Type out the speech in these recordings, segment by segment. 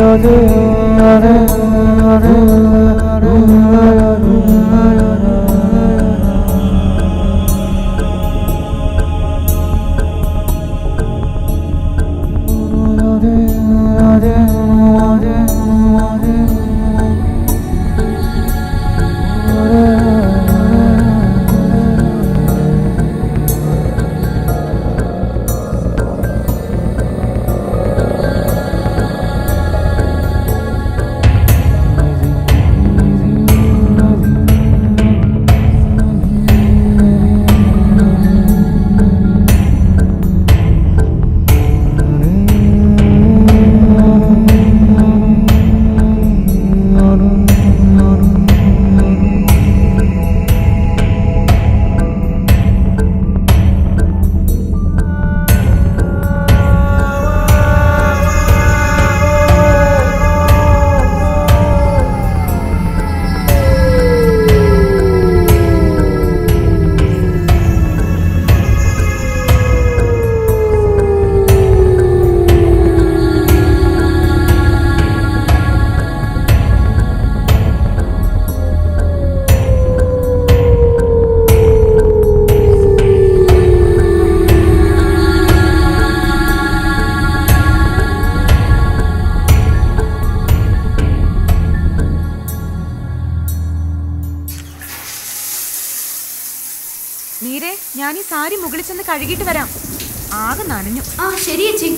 ഞാനീ സാരി മുകളിൽ ചെന്ന് കഴുകിയിട്ട് വരാം. ആകെ നനഞ്ഞു. ആ ശരി ചേച്ചി.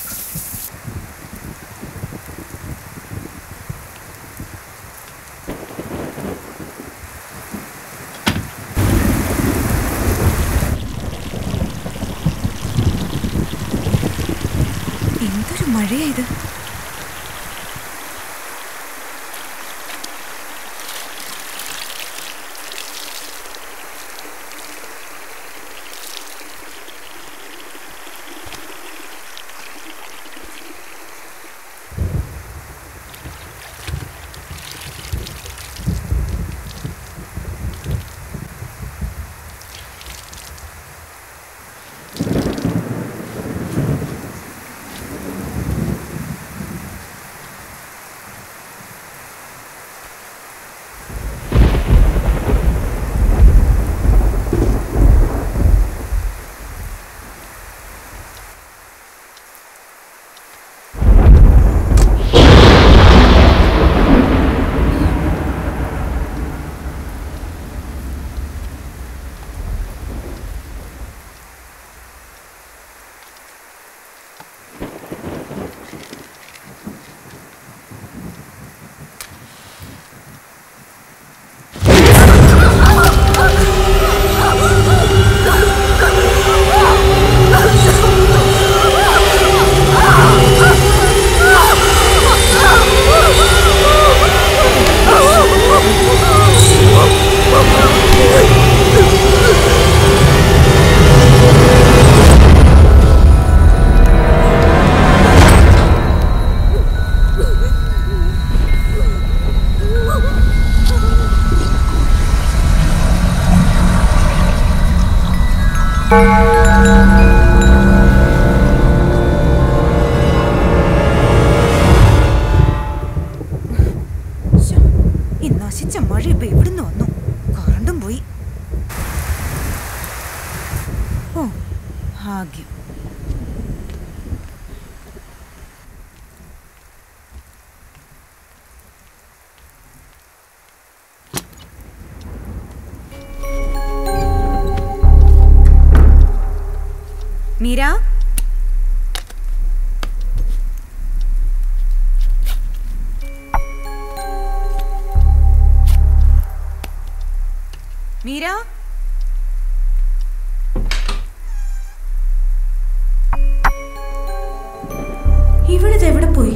എന്തൊരു മഴയാ ഇത്. ഈ നശിച്ച മഴ ഇപ്പൊ എവിടുന്ന് വന്നു? കറണ്ടും പോയി. ഓ ഭാഗ്യം. മീര, മീര, ഇവിടുത്തെ എവിടെ പോയി?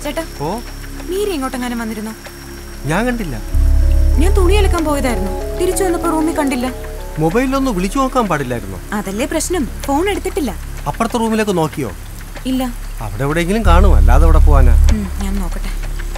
ചേട്ടാ, ഓ, മീര ഇങ്ങോട്ടെങ്ങാനും വന്നിരുന്നോ? ഞാൻ കണ്ടില്ല. ഞാൻ തുണി അലക്കാൻ പോയതായിരുന്നു. തിരിച്ചു വന്നപ്പോ റൂമിൽ കണ്ടില്ല. മൊബൈലിലൊന്നും വിളിച്ചു നോക്കാൻ പാടില്ലായിരുന്നോ? അതല്ലേ പ്രശ്നം, ഫോൺ എടുത്തിട്ടില്ല. അപ്പുറത്തെ റൂമിലേക്ക് നോക്കിയോ? ഇല്ല. അവിടെ എവിടെയെങ്കിലും കാണും, അല്ലാതെ അവിടെ പോവാനാ? ഞാൻ നോക്കട്ടെ.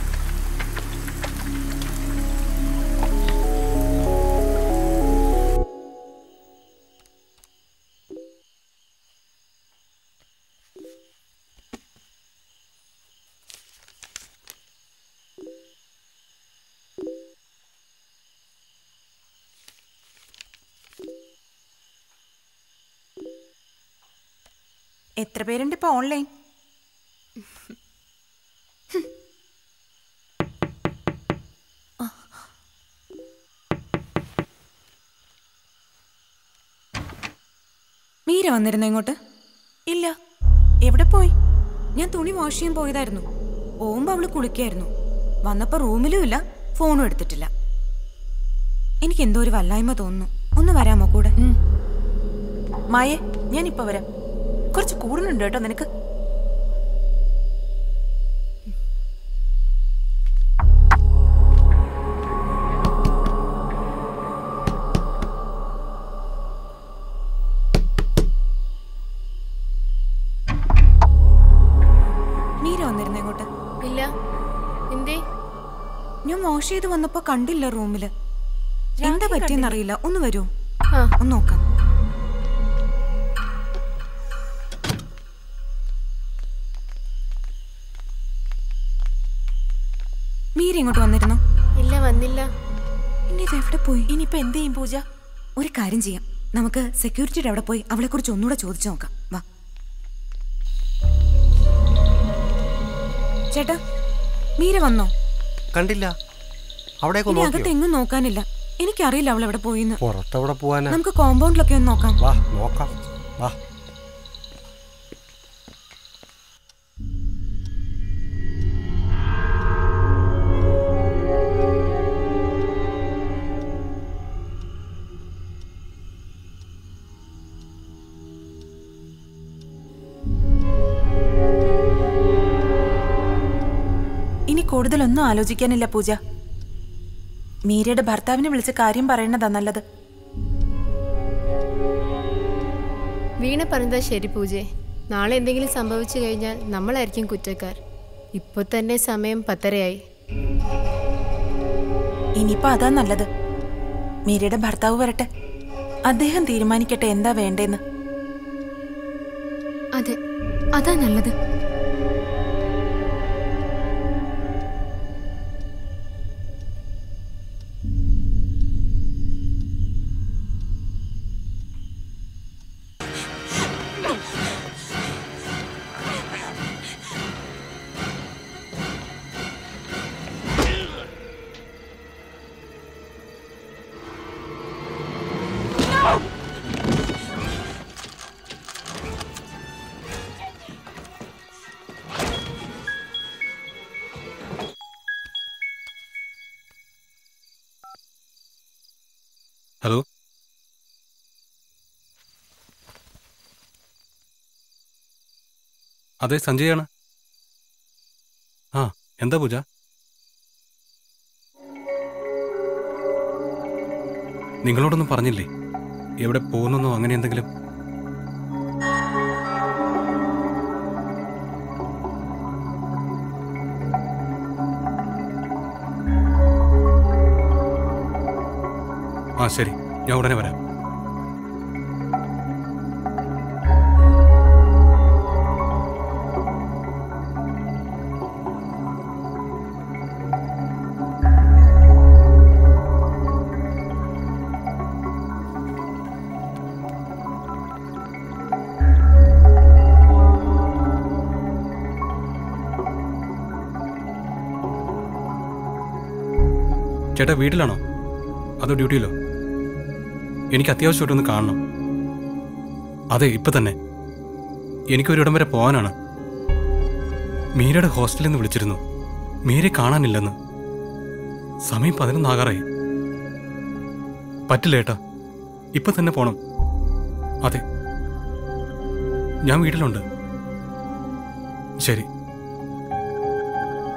എത്ര പേരുണ്ട് ഇപ്പൊ ഓൺലൈൻ? മീര വന്നിരുന്നോ ഇങ്ങോട്ട്? ഇല്ല. എവിടെ പോയി? ഞാൻ തുണി വാഷ് ചെയ്യാൻ പോയതായിരുന്നു. പോകുമ്പോ അവള് കുളിക്കായിരുന്നു. വന്നപ്പോ റൂമിലും ഇല്ല, ഫോണും എടുത്തിട്ടില്ല. എനിക്ക് എന്തോ ഒരു വല്ലായ്മ തോന്നുന്നു. ഒന്ന് വരാമോ കൂടെ? മായേ, ഞാനിപ്പോ വരാം. കുറച്ച് കൂടുന്നുണ്ട് കേട്ടോ നിനക്ക്. മീര വന്നിരുന്നോ ഇങ്ങോട്ട്? ഇല്ല. എന്തേ? ഞാൻ വാഷ് ചെയ്ത് വന്നപ്പോ കണ്ടില്ല റൂമില്. എന്താ പറ്റിയെന്നറിയില്ല. ഒന്ന് വരൂ, ഒന്ന് നോക്കാം. മീര ഇങ്ങോട്ട് വന്നിരുന്നോ? ഇല്ല, വന്നില്ല. ഇനി ഇത് എവിടെ പോയി? ഇനിയിപ്പോ എന്ത് ചെയ്യും പൂജ? ഒരു കാര്യം ചെയ്യാം, നമുക്ക് സെക്യൂരിറ്റിയുടെ അവിടെ പോയി അവളെ കുറിച്ച് ഒന്നുകൂടെ ചോദിച്ചു നോക്കാം. വാ ചേട്ടാ, മീര വന്നോ? കണ്ടില്ല. അവിടേക്ക് ഇനി അകത്ത് നോക്കിയോ? എങ്ങും നോക്കാനില്ല. എനിക്കറിയില്ല അവൾ എവിടെ പോയിന്ന്. പുറത്തെവിടെ പോവാനാ? നമുക്ക് കോമ്പൗണ്ടിലൊക്കെ ഒന്ന് നോക്കാം. വാ നോക്കാം, വാ. ഇനി കൂടുതലൊന്നും ആലോചിക്കാനില്ല പൂജ. മീരയുടെ ഭർത്താവിനെ വിളിച്ച് കാര്യം പറയണതാ നല്ലത്. വീണ പറഞ്ഞതാ ശരി പൂജേ. നാളെ എന്തെങ്കിലും സംഭവിച്ചു കഴിഞ്ഞാൽ നമ്മളായിരിക്കും കുറ്റക്കാർ. ഇപ്പൊ തന്നെ സമയം 10:30 ഇനിയിപ്പോ അതാ നല്ലത്. മീരയുടെ ഭർത്താവ് വരട്ടെ, അദ്ദേഹം തീരുമാനിക്കട്ടെ എന്താ വേണ്ടേന്ന്. അതെ, അതാ നല്ലത്. ഹലോ, അതെ സഞ്ജയാണ്. എന്താ പൂജ? നിങ്ങളോടൊന്നും പറഞ്ഞില്ലേ എവിടെ പോകുന്നോ അങ്ങനെ എന്തെങ്കിലും? ശരി, ഞാൻ ഉടനെ വരാം. ചേട്ടാ വീട്ടിലാണോ അതോ ഡ്യൂട്ടിയിലോ? എനിക്ക് അത്യാവശ്യമായിട്ടൊന്ന് കാണണം. അതെ, ഇപ്പം തന്നെ. എനിക്കൊരിടം വരെ പോകാനാണ്. മീരയുടെ ഹോസ്റ്റലിൽ നിന്ന് വിളിച്ചിരുന്നു. മീരയെ കാണാനില്ലെന്ന്. സമയം 11 ആകാറായി. പറ്റില്ല ഏട്ടാ, ഇപ്പം തന്നെ പോണം. അതെ, ഞാൻ വീട്ടിലുണ്ട്. ശരി.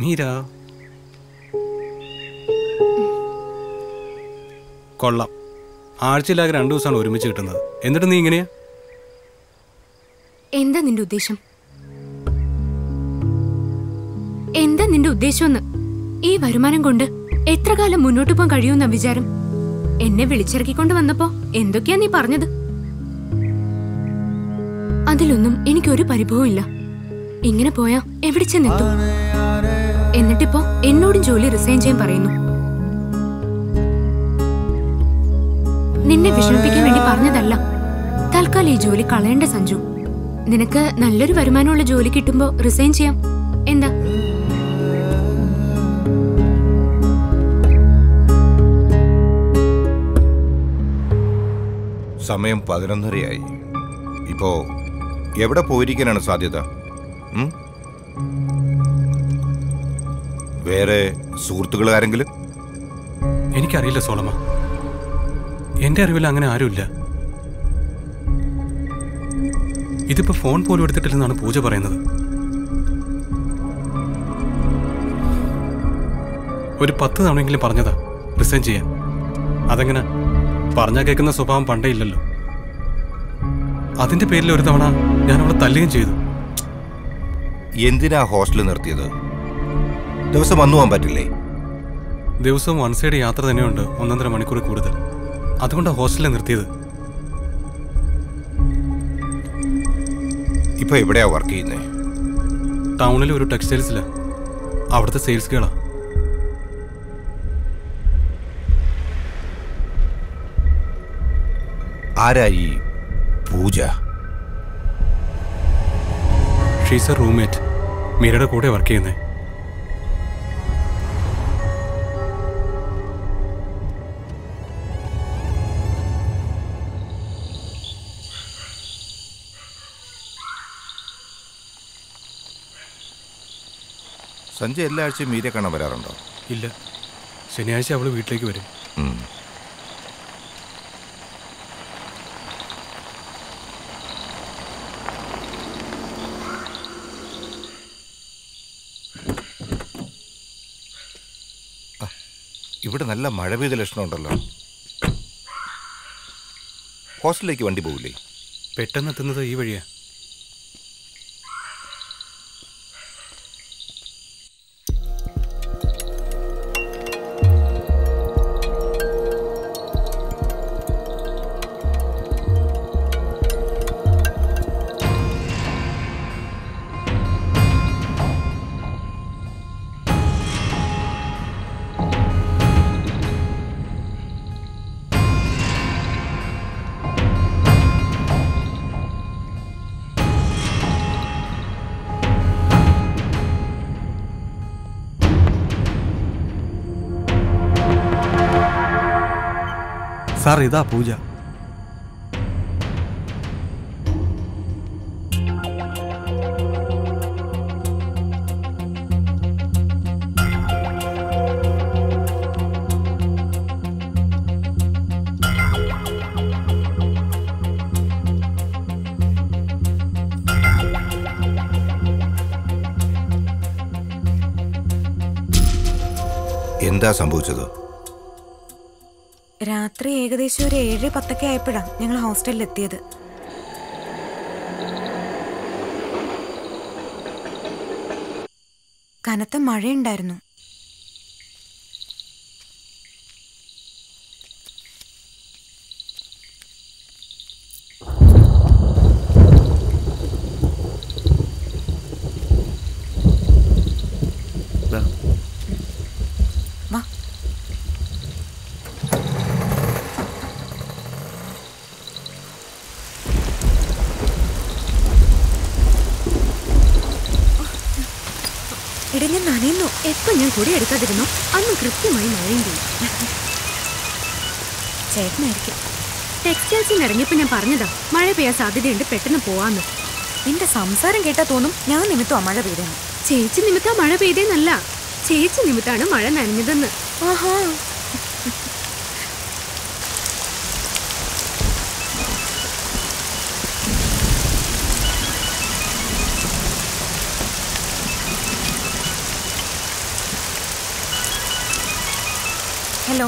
മീര കൊള്ളാം. ആഴ്ചയിലാകെ 2 ദിവസമാണ് ഒരുമിച്ച് കിട്ടുന്നത്. എന്നിട്ട് നീ ഇങ്ങനെയാ? എന്താ നിന്റെ ഉദ്ദേശം? എന്താ നിന്റെ ഉദ്ദേശമെന്ന്? ഈ വരുമാനം കൊണ്ട് എത്ര കാലം മുന്നോട്ട് പോകാൻ കഴിയുമെന്ന വിചാരം? എന്നെ വിളിച്ചിറക്കിക്കൊണ്ട് വന്നപ്പോ എന്തൊക്കെയാ നീ പറഞ്ഞത്? അതിലൊന്നും എനിക്കൊരു പരിഭവവും ഇല്ല. ഇങ്ങനെ പോയാ എവിടെ ചെന്നെത്തും? എന്നിട്ടിപ്പോ എന്നോടും ജോലി റിസൈൻ ചെയ്യാൻ പറയുന്നു. നിന്നെ വിഷമിപ്പിക്കാൻ വേണ്ടി പറഞ്ഞതല്ല. തൽക്കാലം ഈ ജോലി കളയേണ്ട സഞ്ജു. നിനക്ക് നല്ലൊരു വരുമാനമുള്ള ജോലി കിട്ടുമ്പോ റിസൈൻ ചെയ്യാം. എന്താ? സമയം 11:30 ഇപ്പോ എവിടെ പോയിരിക്കാനാണ് സാധ്യത? വേറെ സുഹൃത്തുക്കൾ ആരെങ്കിലും? എനിക്കറിയില്ല സോളമ. എന്റെ അറിവിൽ അങ്ങനെ ആരുമില്ല. ഇതിപ്പോ ഫോൺ പോലും എടുത്തിട്ടില്ലെന്നാണ് പൂജ പറയുന്നത്. ഒരു 10 തവണയെങ്കിലും പറഞ്ഞതാ റിസൈൻ ചെയ്യാൻ. അതെങ്ങനെ? പറഞ്ഞാൽ കേൾക്കുന്ന സ്വഭാവം പണ്ടേ ഇല്ലല്ലോ. അതിന്റെ പേരിൽ ഒരു തവണ ഞാൻ അവളെ തല്ലുകയും ചെയ്തു. എന്തിനാ ഹോസ്റ്റലിൽ നിർത്തിയത്? ദിവസം വന്നു പോകാൻ പറ്റില്ലേ? ദിവസവും 1 സൈഡ് യാത്ര തന്നെയുണ്ട്, 1.5 മണിക്കൂർ കൂടുതൽ. അതുകൊണ്ടാണ് ഹോസ്റ്റലിൽ നിർത്തിയത്. ഇപ്പൊ എവിടെയാ വർക്ക് ചെയ്യുന്നത്? ടൗണിൽ ഒരു ടെക്സ്റ്റൈൽസിലാ. അവിടുത്തെ സെയിൽസ് ഗേളാ. ആരായി പൂജ? She's A roommate. മീരയുടെ കൂടെ വർക്ക് ചെയ്യുന്നേ. സഞ്ജയ് എല്ലാ ആഴ്ചയും മീരെ കാണാൻ വരാറുണ്ടോ? ഇല്ല, ശനിയാഴ്ച അവള് വീട്ടിലേക്ക് വരും. ഇവിടെ നല്ല മഴ പെയ്ത ലക്ഷണമുണ്ടല്ലോ. ഹോസ്റ്റലിലേക്ക് വണ്ടി പോകില്ലേ? പെട്ടെന്ന് എത്തുന്നത് ഈ വഴിയാ. സാർ, ഇതാ പൂജ. എന്താ സംഭവിച്ചത്? രാത്രി ഏകദേശം ഒരു 7-10 ആയപ്പോഴാണ് ഞങ്ങൾ ഹോസ്റ്റലിൽ എത്തിയത്. കനത്ത മഴയുണ്ടായിരുന്നു. വാ. എടാ, ഞാൻ നനയുന്നു. എപ്പോ ഞാൻ കൂടെ എടുക്കാതിരുന്നു അന്ന് കൃത്യമായി മഴയും ചെയ്യും. ചേട്ടനായിരിക്കും. ടെക്സ്റ്റൈൽസിൽ നിന്ന് ഇറങ്ങിയപ്പോ ഞാൻ പറഞ്ഞതാ മഴ പെയ്യാൻ സാധ്യതയുണ്ട്, പെട്ടെന്ന് പോവാന്ന്. നിന്റെ സംസാരം കേട്ടാ തോന്നും ഞാൻ നിമിത്തമാ മഴ പെയ്തെന്ന്. ചേച്ചി നിമിത്താ മഴ പെയ്തേന്നല്ല, ചേച്ചി നിമിത്താണ് മഴ നനഞ്ഞതെന്ന്. ആഹാ. ഹലോ.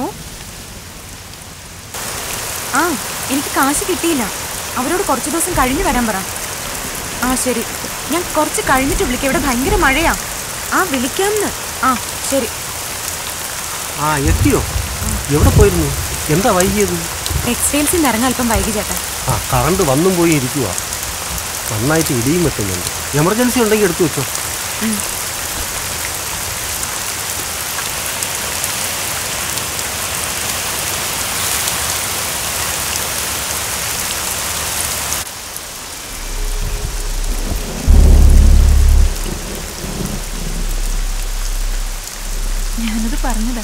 ആ, എനിക്ക് കാശ് കിട്ടിയില്ല. അവരോട് കുറച്ച് ദിവസം കഴിഞ്ഞ് വരാൻ പറ. ആ ശരി, ഞാൻ കുറച്ച് കഴിഞ്ഞിട്ട് വിളിക്കാം. ഇവിടെ ഭയങ്കര മഴയാ. ആ വിളിക്കാമെന്ന്. ആ ശരി. ആ എത്തിയോ? എവിടെ പോയിരുന്നു? എന്താ വൈകിയത്? ടെക്സ്റ്റൈൽസിൽ നിന്ന് ഇറങ്ങാൻ അല്പം വൈകി ചേട്ടാ. ആ കറണ്ട് വന്നും പോയി ഇരിക്കുക. നന്നായിട്ട് ഇടിയും വെട്ടുന്നുണ്ട്. എമർജൻസി ഉണ്ടെങ്കിൽ എടുത്തു വെച്ചോ. ഞാനത് പറഞ്ഞതാ.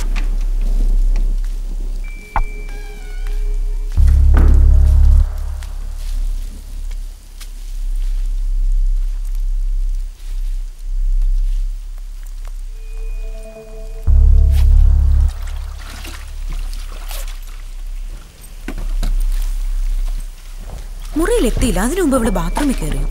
മുറിയിലെത്തിയില്ല. അതിനു മുമ്പ് ഇവിടെ ബാത്റൂമിൽ കയറിയോ?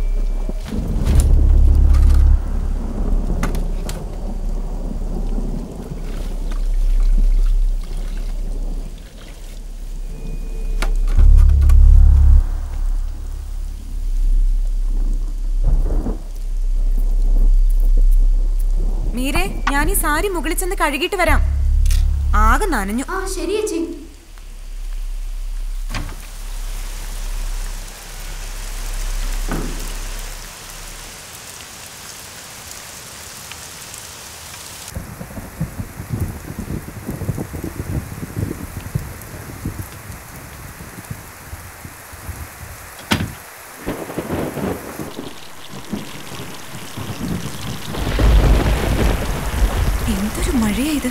മീരെ, ഞാൻ ഈ സാരി മുകളിൽ ചെന്ന് കഴുകിയിട്ട് വരാം. ആകെ നനഞ്ഞു. ആ ശരി ചേച്ചി. എന്തൊരു മഴയാ ഇത്.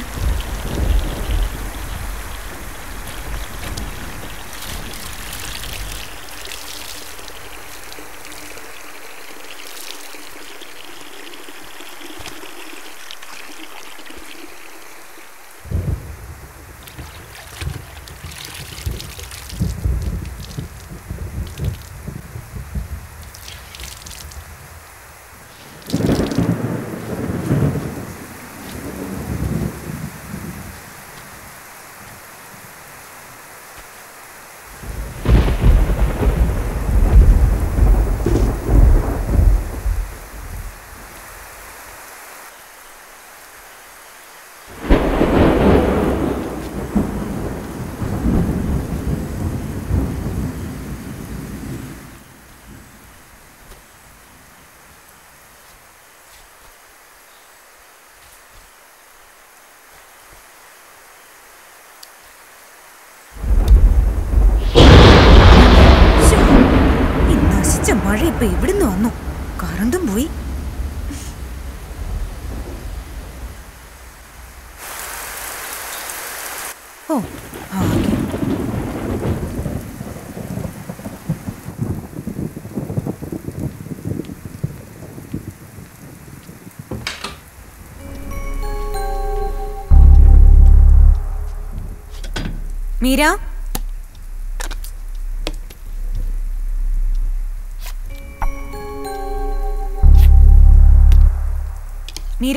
മഴ ഇപ്പൊ എവിടുന്ന് വന്നു? കറണ്ടും പോയി. ഓ ആകെ. മീര, മീര,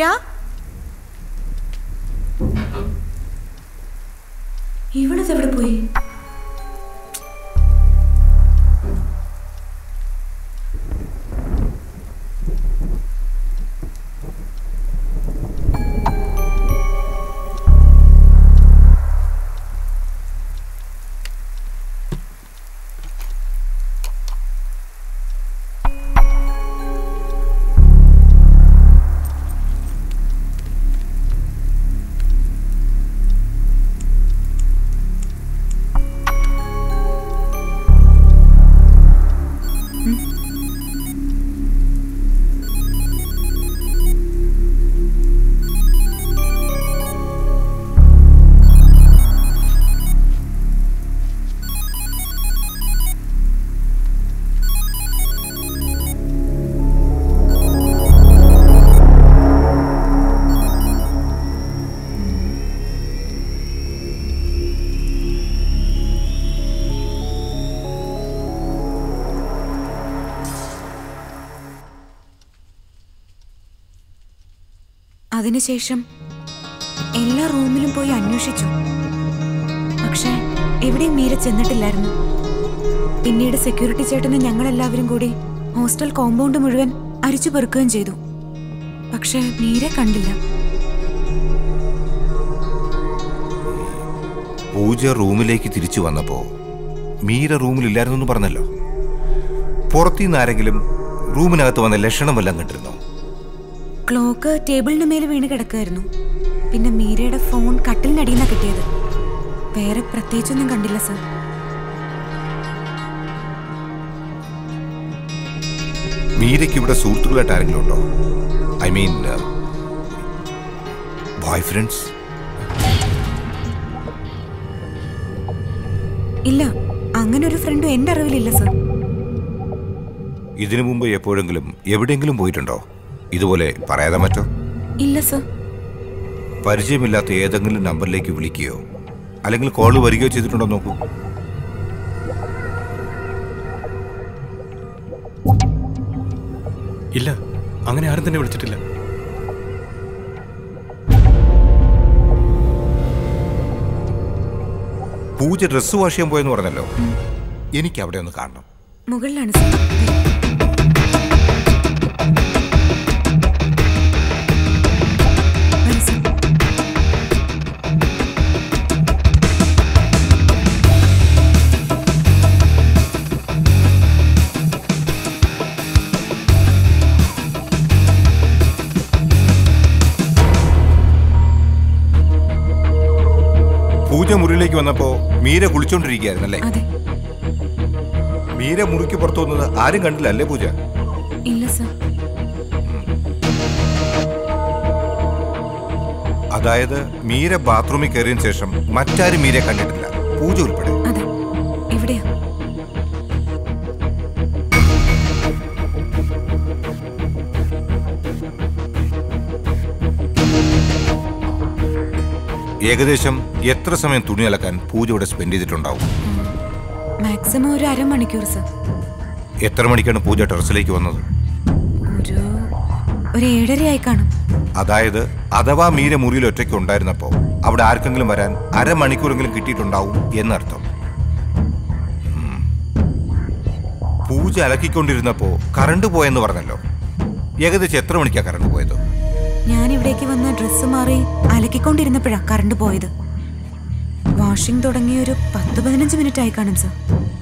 ഇവിടെവിടെ പോയി? അതിനുശേഷം എല്ലാ റൂമിലും പോയി അന്വേഷിച്ചു. പക്ഷെ എവിടെയും മീര ചെന്നിട്ടില്ലായിരുന്നു. പിന്നീട് സെക്യൂരിറ്റി ചേട്ടനും ഞങ്ങളെല്ലാവരും കൂടി ഹോസ്റ്റൽ കോമ്പൗണ്ട് മുഴുവൻ അരിച്ചു പെറുക്കുകയും ചെയ്തു. പക്ഷെ മീര കണ്ടില്ല. പൂജ റൂമിലേക്ക് തിരിച്ചു വന്നപ്പോ മീര റൂമിലില്ലായിരുന്നു പറഞ്ഞല്ലോ. പുറത്തുനിന്ന് ആരെങ്കിലും റൂമിനകത്ത് വന്ന ലക്ഷണം വല്ലതും കണ്ടിരുന്നോ? ക്ലോക്ക് ടേബിളിന് മേലെ വീണ് കിടക്കുകയായിരുന്നു. പിന്നെ മീരയുടെ ഫോൺ കട്ടിലിനടിയെന്നാ കിട്ടിയത്. വേറെ പ്രത്യേകിച്ചൊന്നും കണ്ടില്ല സർ. മീരയ്ക്ക് ഇവിടെ സുഹൃത്തുക്കളായിട്ട് ആരെങ്കിലും ഉണ്ടോ? I mean boy friends? ഇല്ല, അങ്ങനെ ഒരു ഫ്രണ്ടും എന്റെ അറിവിലില്ല സർ. ഇതിനു മുമ്പ് എപ്പോഴെങ്കിലും എവിടെയെങ്കിലും പോയിട്ടുണ്ടോ? ഇതുപോലെ പറയാതെ മറ്റോ? ഇല്ല സർ. പരിചയമില്ലാത്ത ഏതെങ്കിലും നമ്പറിലേക്ക് വിളിക്കുകയോ അല്ലെങ്കിൽ കോള് വരികയോ ചെയ്തിട്ടുണ്ടോ നോക്കൂ. ഇല്ല, അങ്ങനെ ആരും തന്നെ വിളിച്ചിട്ടില്ല. പൂജ ഡ്രസ്സ് വാഷ് ചെയ്യാൻ പോയെന്ന് പറഞ്ഞല്ലോ. എനിക്ക് അവിടെ ഒന്ന് കാണണം. മുകളിലാണ് സർ. പൂജ മുറിയിലേക്ക് വന്നപ്പോ മീര കുളിച്ചോണ്ടിരിക്കുകയായിരുന്നല്ലേ? അതെ. മീര മുറിക്ക് പുറത്തു വന്നത് ആരും കണ്ടില്ല അല്ലേ പൂജ? ഇല്ല സർ. അതായത് മീര ബാത്റൂമിൽ കയറിയതിനു ശേഷം മറ്റാരും മീരെ കണ്ടിട്ടില്ല, പൂജ ഉൾപ്പെടെ? അതെ. എവിടെയാ? ഏകദേശം എത്ര സമയം തുണി അലക്കാൻ പൂജ ഇവിടെ സ്പെൻഡ് ചെയ്തിട്ടുണ്ടാവും? മാക്സിമം ഒരു അരമണിക്കൂർ സർ. എത്ര മണിക്കാണ് പൂജ ടെറസിലേക്ക് വന്നത്? ഒരു 7:30 കാണും. അതായത് അഥവാ മീര മുറിയിൽ ഒറ്റയ്ക്ക് ഉണ്ടായിരുന്നപ്പോ അവിടെ ആർക്കെങ്കിലും വരാൻ അരമണിക്കൂറെങ്കിലും കിട്ടിയിട്ടുണ്ടാവും എന്നർത്ഥം. പൂജ അലക്കിക്കൊണ്ടിരുന്നപ്പോ കറണ്ട് പോയെന്ന് പറഞ്ഞല്ലോ. ഏകദേശം എത്ര മണിക്കാ കറണ്ട് പോയത്? ഞാൻ ഇവിടേക്ക് വന്ന് ഡ്രസ്സ് മാറി അലക്കിക്കൊണ്ടിരുന്നപ്പോഴാ കറണ്ട് പോയത്. വാഷിംഗ് തുടങ്ങി ഒരു 10-15 മിനിറ്റ് ആയി കാണും സർ.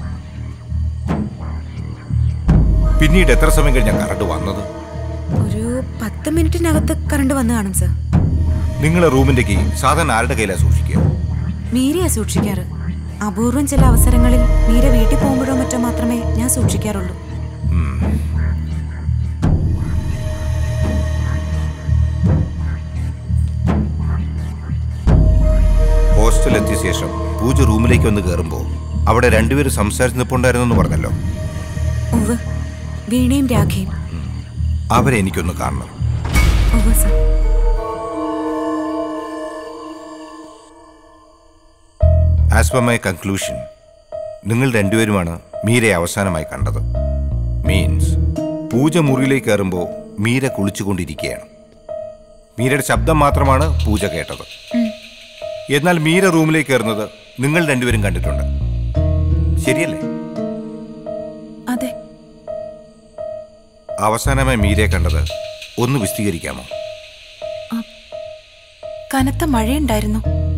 പിന്നീട് എത്ര സമയം കഴിഞ്ഞാ കറണ്ട് വന്നത്? ഒരു 10 മിനിറ്റിനകത്ത് കറണ്ട് വന്ന് കാണും സർ. നിങ്ങളെ റൂമിന്റെ കീ സാധാരണ ആരുടെ കയ്യിലാ സൂക്ഷിക്കുക? മീരയാ സൂക്ഷിക്കാറ്. അപൂർവം ചില അവസരങ്ങളിൽ മീര വീട്ടിൽ പോകുമ്പോഴോ മറ്റോ മാത്രമേ ഞാൻ സൂക്ഷിക്കാറുള്ളൂ. ഹോസ്റ്റലെത്തിയ ശേഷം പൂജ റൂമിലേക്ക് വന്ന് കയറുമ്പോൾ അവിടെ രണ്ടുപേരും സംസാരിച്ച് നിൽപ്പുണ്ടായിരുന്നു പറഞ്ഞല്ലോ. ഉവ്വ്, വീണയും രാഖയും. അവരെ എനിക്കൊന്ന് കാണണം. ഉവ്വ് sir. As per my conclusion, നിങ്ങൾ രണ്ടുപേരുമാണ് മീരയെ അവസാനമായി കണ്ടത്. മീൻസ് പൂജ മുറിയിലേക്ക് കയറുമ്പോൾ മീര കുളിച്ചുകൊണ്ടിരിക്കുകയാണ്. മീരയുടെ ശബ്ദം മാത്രമാണ് പൂജ കേട്ടത്. എന്നാൽ മീര റൂമിലേക്ക് കയറുന്നത് നിങ്ങൾ രണ്ടുപേരും കണ്ടിട്ടുണ്ട്, ശരിയല്ലേ? അതെ. അവസാനമായി മീരയെ കണ്ടത് ഒന്ന് വിശദീകരിക്കാമോ? കനത്ത മഴയുണ്ടായിരുന്നു.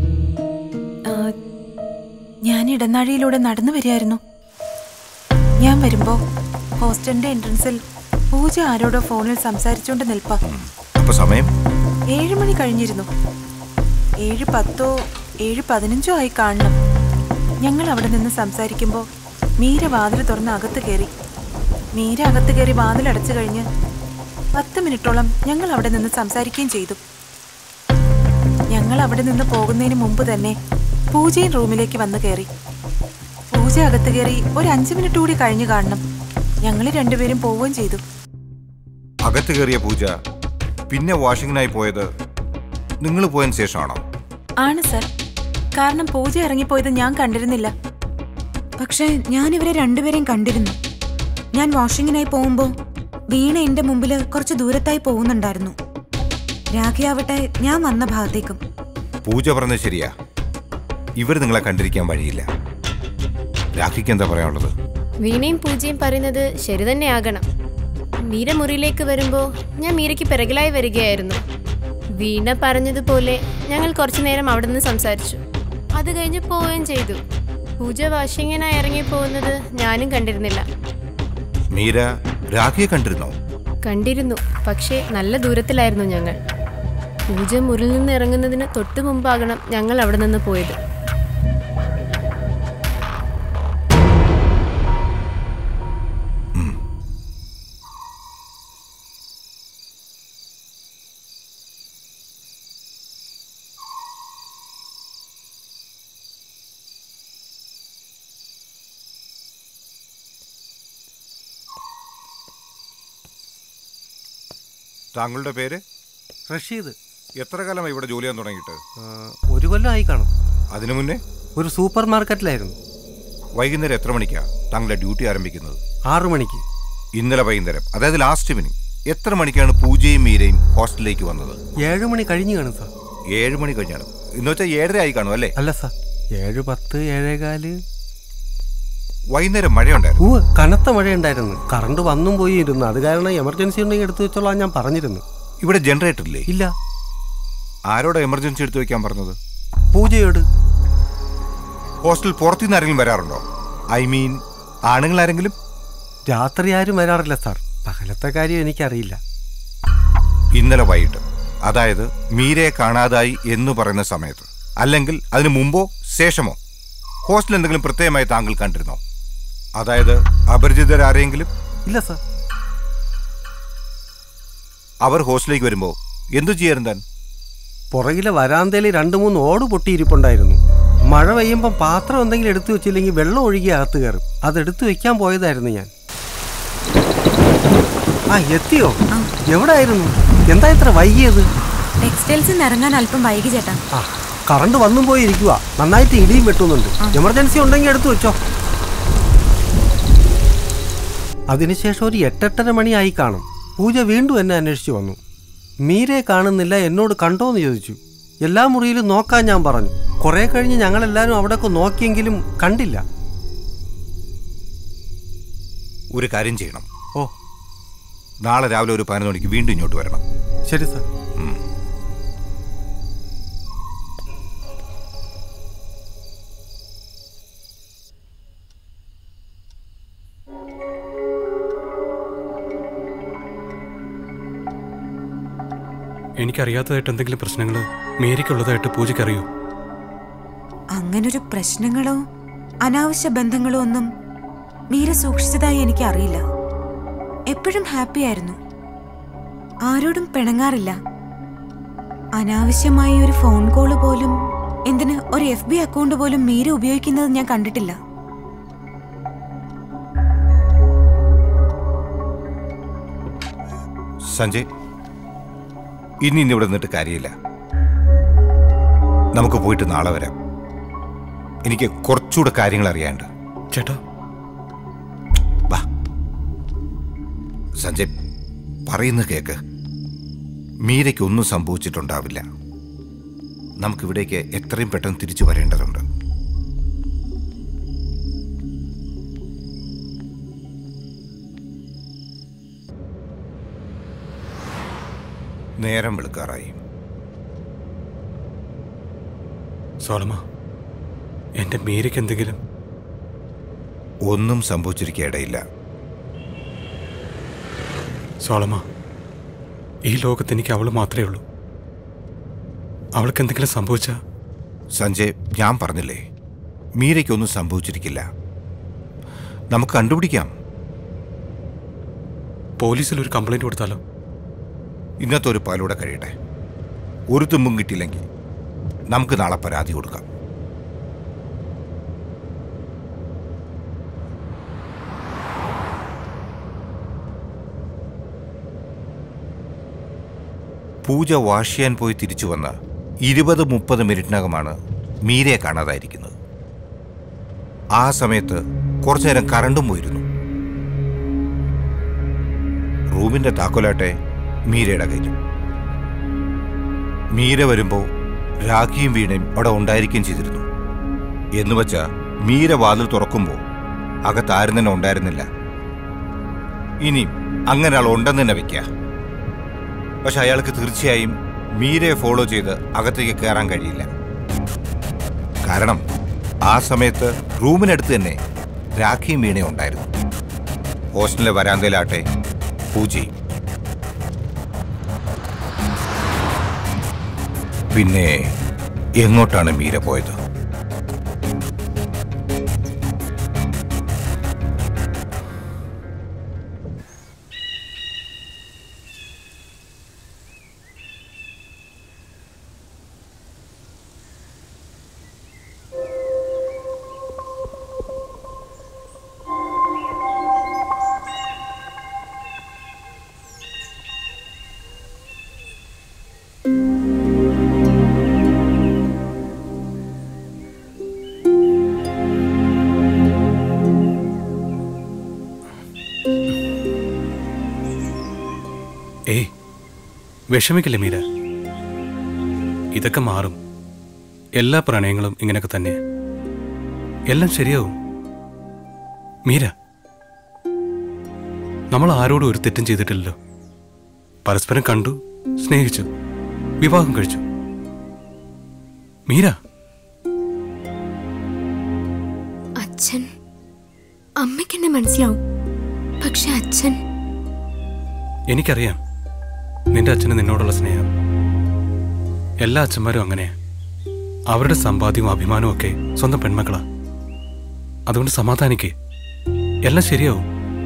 ഞാൻ ഇടനാഴിയിലൂടെ നടന്നു വരികയായിരുന്നു. ഞാൻ വരുമ്പോ ഹോസ്റ്റലിന്റെ എൻട്രൻസിൽ പൂജ ആരോടോ ഫോണിൽ സംസാരിച്ചുകൊണ്ട് നിൽപ്പാ. അപ്പൊ സമയം 7 മണി കഴിഞ്ഞിരുന്നു. 7:10 7:15 ആയി കാണണം. ഞങ്ങൾ അവിടെ നിന്ന് സംസാരിക്കുമ്പോൾ മീര വാതിൽ തുറന്ന് അകത്ത് കയറി. മീര അകത്ത് കയറി വാതിലടച്ചു കഴിഞ്ഞ് 10 മിനിറ്റോളം ഞങ്ങൾ അവിടെ നിന്ന് സംസാരിക്കുകയും ചെയ്തു. ഞങ്ങൾ അവിടെ നിന്ന് പോകുന്നതിന് മുമ്പ് തന്നെ പൂജയും റൂമിലേക്ക് വന്ന് കയറി. പൂജ അകത്ത് കയറി ഒരു 5 മിനിറ്റ് കൂടി കഴിഞ്ഞു കാണണം. ഞങ്ങൾ രണ്ടുപേരും പോവുകയും ചെയ്തു. അകത്ത് കയറിയ പൂജ പിന്നെ വാഷിങ്ങിനായി പോയത് നിങ്ങൾ പോയതിന് ശേഷമാണോ? ആണ് സർ. കാരണം പൂജ ഇറങ്ങിപ്പോയത് ഞാൻ കണ്ടിരുന്നില്ല. പക്ഷേ ഞാൻ ഇവരെ രണ്ടുപേരെയും കണ്ടിരുന്നു. ഞാൻ വാഷിങ്ങിനായി പോകുമ്പോൾ വീണ എന്റെ മുമ്പിൽ കുറച്ച് ദൂരത്തായി പോകുന്നുണ്ടായിരുന്നു. രാഖിയാവട്ടെ ഞാൻ വന്ന ഭാഗത്തേക്കും. പൂജ പറഞ്ഞത് ശരിയാ. ഇവർ നിങ്ങളെ കണ്ടിരിക്കാൻ വഴിയില്ല. രാഖിക്ക് എന്താ പറയാനുള്ളത്? വീണയും പൂജയും പറയുന്നത് ശരി തന്നെയാകണം. മീര മുറിയിലേക്ക് വരുമ്പോൾ ഞാൻ മീരയ്ക്ക് പിറകിലായി വരികയായിരുന്നു. വീണ പറഞ്ഞതുപോലെ ഞങ്ങൾ കുറച്ചു നേരം അവിടെ നിന്ന് സംസാരിച്ചു. അത് കഴിഞ്ഞ് പോവുകയും ചെയ്തു. പൂജ വാഷിങ്ങിനായി ഇറങ്ങി പോകുന്നത് ഞാനും കണ്ടിരുന്നില്ല. മീര രാഖിയെ കണ്ടിരുന്നോ? കണ്ടിരുന്നു, പക്ഷേ നല്ല ദൂരത്തിലായിരുന്നു ഞങ്ങൾ. പൂജ മുറിയിൽ നിന്ന് ഇറങ്ങുന്നതിന് തൊട്ടു മുമ്പാകണം ഞങ്ങൾ അവിടെ നിന്ന് പോയത്. താങ്കളുടെ പേര്? റഷീദ്. എത്ര കാലമായി ഇവിടെ ജോലി ചെയ്യാൻ തുടങ്ങിയിട്ട്? 1 കൊല്ലം ആയി കാണും. അതിനു മുന്നേ ഒരു സൂപ്പർ മാർക്കറ്റിലായിരുന്നു. വൈകുന്നേരം എത്ര മണിക്കാണ് താങ്കളുടെ ഡ്യൂട്ടി ആരംഭിക്കുന്നത്? 6 മണിക്ക്. ഇന്നലെ വൈകുന്നേരം, അതായത് ലാസ്റ്റ് ഈവനിങ് എത്ര മണിക്കാണ് പൂജയും മീരയും ഹോസ്റ്റലിലേക്ക് വന്നത്? 7 മണി കഴിഞ്ഞു കാണും സാർ. 7 മണി കഴിഞ്ഞാണ് എന്ന് വെച്ചാൽ 7:30 ആയി കാണും അല്ലേ? അല്ല സാർ, 7:10, 7:15. വൈകുന്നേരം മഴയുണ്ടായിരുന്നു? കനത്ത മഴയുണ്ടായിരുന്നു. കറണ്ട് വന്നും പോയി ഇരുന്നു. അത് കാരണം എമർജൻസി ഉണ്ടെങ്കിൽ എടുത്തു വെച്ചോളാം ഞാൻ പറഞ്ഞിരുന്നു. ഇവിടെ ജനറേറ്റർ ഇല്ലേ? ഇല്ല. ആരോടെ എമർജൻസി എടുത്തു വെക്കാൻ പറഞ്ഞത്? പൂജയോട്. ഹോസ്റ്റൽ പുറത്തുനിന്ന് ആരെങ്കിലും വരാറുണ്ടോ? ഐ മീൻ ആണുങ്ങൾ ആരെങ്കിലും? രാത്രി ആരും വരാറില്ല സാർ. പകലത്തെ കാര്യം എനിക്കറിയില്ല. ഇന്നലെ വൈകിട്ട്, അതായത് മീരയെ കാണാതായി എന്ന് പറയുന്ന സമയത്ത്, അല്ലെങ്കിൽ അതിനു മുമ്പോ ശേഷമോ ഹോസ്റ്റൽ എന്തെങ്കിലും പ്രത്യേകമായി താങ്കൾ കണ്ടിരുന്നോ? അതായത് അപരിചിതരാരെങ്കിലും? ഇല്ല സാർ. അവർ ഹോസ്റ്റലിലേക്ക് വരുമ്പോൾ എന്തു ചെയ്യായിരുന്നു താൻ? പുറകിലെ വരാന്തയിൽ 2-3 ഓട് പൊട്ടിയിരിപ്പുണ്ടായിരുന്നു. മഴ പെയ്യുമ്പം പാത്രം എന്തെങ്കിലും എടുത്തു വെച്ചില്ലെങ്കിൽ വെള്ളം ഒഴുകി അകത്ത് കയറും. അതെടുത്തു വെക്കാൻ പോയതായിരുന്നു ഞാൻ. എത്തിയോ? എവിടായിരുന്നു? എന്താ ഇത്ര വൈകിയത്? ടെക്സ്റ്റൈൽസിൽ ഇറങ്ങാൻ അല്പം വൈകി ചേട്ടാ. കറണ്ട് വന്നും പോയി ഇരിക്കുക. നന്നായിട്ട് ഇടിയും വെട്ടുന്നുണ്ട്. എമർജൻസി ഉണ്ടെങ്കിൽ എടുത്തു വെച്ചോ. അതിനുശേഷം ഒരു 8-8:30 മണിയായി കാണും. പൂജ വീണ്ടും എന്നെ അന്വേഷിച്ചു വന്നു. മീരയെ കാണുന്നില്ല, എന്നോട് കണ്ടോന്ന് ചോദിച്ചു. എല്ലാ മുറിയിലും നോക്കാൻ ഞാൻ പറഞ്ഞു. കുറെ കഴിഞ്ഞ് ഞങ്ങളെല്ലാവരും അവിടെയൊക്കെ നോക്കിയെങ്കിലും കണ്ടില്ല. ഒരു കാര്യം ചെയ്യണം. ഓ, നാളെ രാവിലെ ഒരു 11 മണിക്ക് വീണ്ടും ഇങ്ങോട്ട് വരണം. ശരി സാർ. എനിക്കറിയാത്തതായിട്ട് എന്തെങ്കിലും പ്രശ്നങ്ങൾ മേരിക്കുള്ളതായിട്ട് പൂജയ്ക്കറിയോ? അങ്ങനൊരു പ്രശ്നങ്ങളോ അനാവശ്യ ബന്ധങ്ങളോ ഒന്നും മീര സൂക്ഷിച്ചതായി എനിക്കറിയില്ല. എപ്പോഴും ഹാപ്പി ആയിരുന്നു. ആരോടും പിണങ്ങാറില്ല. അനാവശ്യമായി ഒരു ഫോൺ കോള് പോലും, എന്തിന് ഒരു FB അക്കൗണ്ട് പോലും മീര ഉപയോഗിക്കുന്നത് ഞാൻ കണ്ടിട്ടില്ല. സഞ്ജയ്, ഇനി ഇവിടെ നിന്നിട്ട് കാര്യമില്ല. നമുക്ക് പോയിട്ട് നാളെ വരാം. എനിക്ക് കുറച്ചുകൂടെ കാര്യങ്ങൾ അറിയാണ്ട്. ചേട്ടാ, വാ. സഞ്ജയ്, പറയുന്ന കേക്ക്. മീരയ്ക്ക് ഒന്നും സംഭവിച്ചിട്ടുണ്ടാവില്ല. നമുക്കിവിടേക്ക് എത്രയും പെട്ടെന്ന് തിരിച്ചു വരേണ്ടതുണ്ട്. നേരം വെളുക്കാറായി. സോളമ, എന്റെ മീരയ്ക്ക് എന്തെങ്കിലും? ഒന്നും സംഭവിച്ചിരിക്കേടയില്ല. സോളമ, ഈ ലോകത്ത് എനിക്ക് അവൾ മാത്രമേ ഉള്ളൂ. അവൾക്ക് എന്തെങ്കിലും സംഭവിച്ച? സഞ്ജയ്, ഞാൻ പറഞ്ഞില്ലേ, മീരയ്ക്കൊന്നും സംഭവിച്ചിരിക്കില്ല. നമുക്ക് കണ്ടുപിടിക്കാം. പോലീസിൽ ഒരു കംപ്ലൈന്റ് കൊടുത്താലോ? ഇന്നത്തെ ഒരു പാലൂടെ കഴിയട്ടെ. ഒരു തുമ്പും കിട്ടിയില്ലെങ്കിൽ നമുക്ക് നാളെ പരാതി കൊടുക്കാം. പൂജ വാഷ് ചെയ്യാൻ പോയി തിരിച്ചു വന്ന 20-30 മിനിറ്റിനകമാണ് മീരയെ കാണാതായിരിക്കുന്നത്. ആ സമയത്ത് കുറച്ചു നേരം കറണ്ടും പോയിരുന്നു. റൂമിന്റെ താക്കോലാട്ടെ മീരയുടെ കയ്യിൽ. മീര വരുമ്പോൾ രാഖിയും വീണയും അവിടെ ഉണ്ടായിരിക്കുകയും ചെയ്തിരുന്നു. എന്നുവെച്ചാ മീര വാതിൽ തുറക്കുമ്പോൾ അകത്താരും തന്നെ ഉണ്ടായിരുന്നില്ല. ഇനിയും അങ്ങനെ ആൾ ഉണ്ടെന്ന് തന്നെ വെക്കുക. പക്ഷെ അയാൾക്ക് തീർച്ചയായും മീരയെ ഫോളോ ചെയ്ത് അകത്തേക്ക് കയറാൻ കഴിയില്ല. കാരണം ആ സമയത്ത് റൂമിനടുത്ത് തന്നെ രാഖിയും വീണയും ഉണ്ടായിരുന്നു. ഹോസ്റ്റലിലെ വരാന്തയിലാട്ടെ പൂജയും. പിന്നെ എങ്ങോട്ടാണ് മീര പോയത്? ഏയ്, വിഷമിക്കില്ല മീര. ഇതൊക്കെ മാറും. എല്ലാ പ്രണയങ്ങളും ഇങ്ങനെയൊക്കെ തന്നെ. എല്ലാം ശരിയാവും. മീര, നമ്മൾ ആരോടും ഒരു തെറ്റും ചെയ്തിട്ടില്ലല്ലോ. പരസ്പരം കണ്ടു, സ്നേഹിച്ചു, വിവാഹം കഴിച്ചു. മീര, അച്ഛൻ, അമ്മയ്ക്കെന്നെ മനസ്സിലാവും. പക്ഷെ അച്ഛൻ, എനിക്കറിയാം നിന്റെ അച്ഛന് നിന്നോടുള്ള സ്നേഹം. എല്ലാ അച്ഛന്മാരും അങ്ങനെയാ. അവരുടെ സമ്പാദ്യവും അഭിമാനവും ഒക്കെ സ്വന്തം പെൺമക്കളാ. അതുകൊണ്ട് സമാധാനിക്കേ, എല്ലാം ശരിയാവും.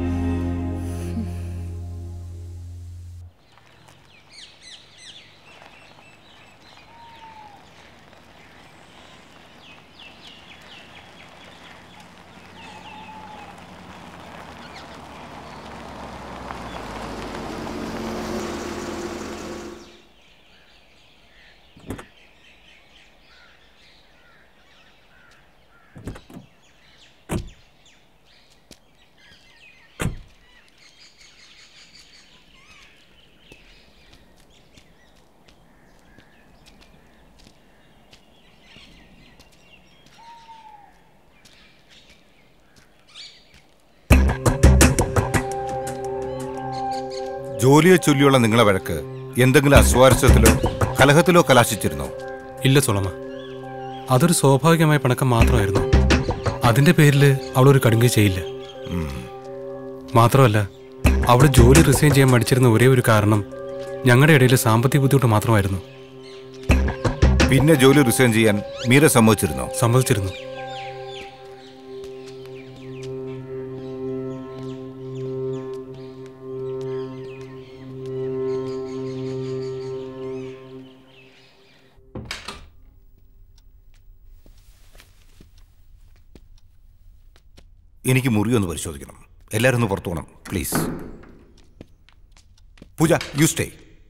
ജോലിയെ ചൊല്ലിയുള്ള നിങ്ങളെ വഴക്ക് എന്തെങ്കിലും അസ്വാരസ്യത്തിലോ കലഹത്തിലോ കലാശിച്ചിരുന്നോ? ഇല്ല സോളമ, അതൊരു സ്വാഭാവികമായ പിണക്കം മാത്രമായിരുന്നു. അതിന്റെ പേരിൽ അവളൊരു കടുങ്കൈ ചെയ്യില്ല. മാത്രമല്ല, അവൾ ജോലി റിസൈൻ ചെയ്യാൻ മടിച്ചിരുന്ന ഒരേ ഒരു കാരണം ഞങ്ങളുടെ ഇടയിൽ സാമ്പത്തിക ബുദ്ധിമുട്ട് മാത്രമായിരുന്നു. പിന്നെ ജോലി റിസൈൻ ചെയ്യാൻ മീര സമ്മതിച്ചിരുന്നോ? സമ്മതിച്ചിരുന്നു. എനിക്ക് മുറി ഒന്ന് പരിശോധിക്കണം. എല്ലാവരും ഒന്ന് പുറത്തു പോകണം പ്ലീസ്. Puja, you stay.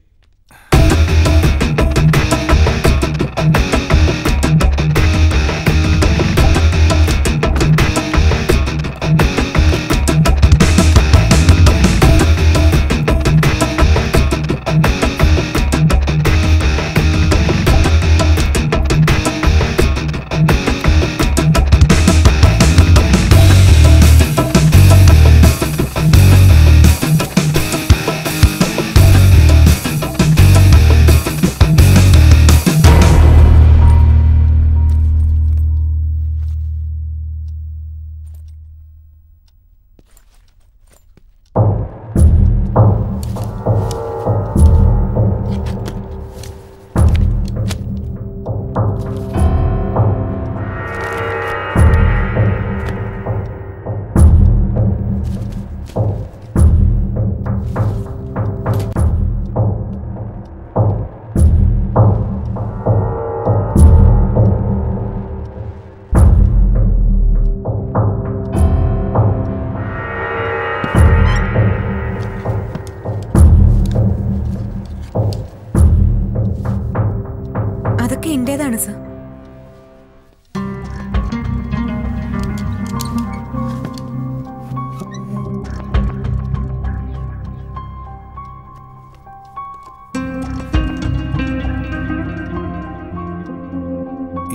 അതൊക്കെ എന്റേതാണ് സർ.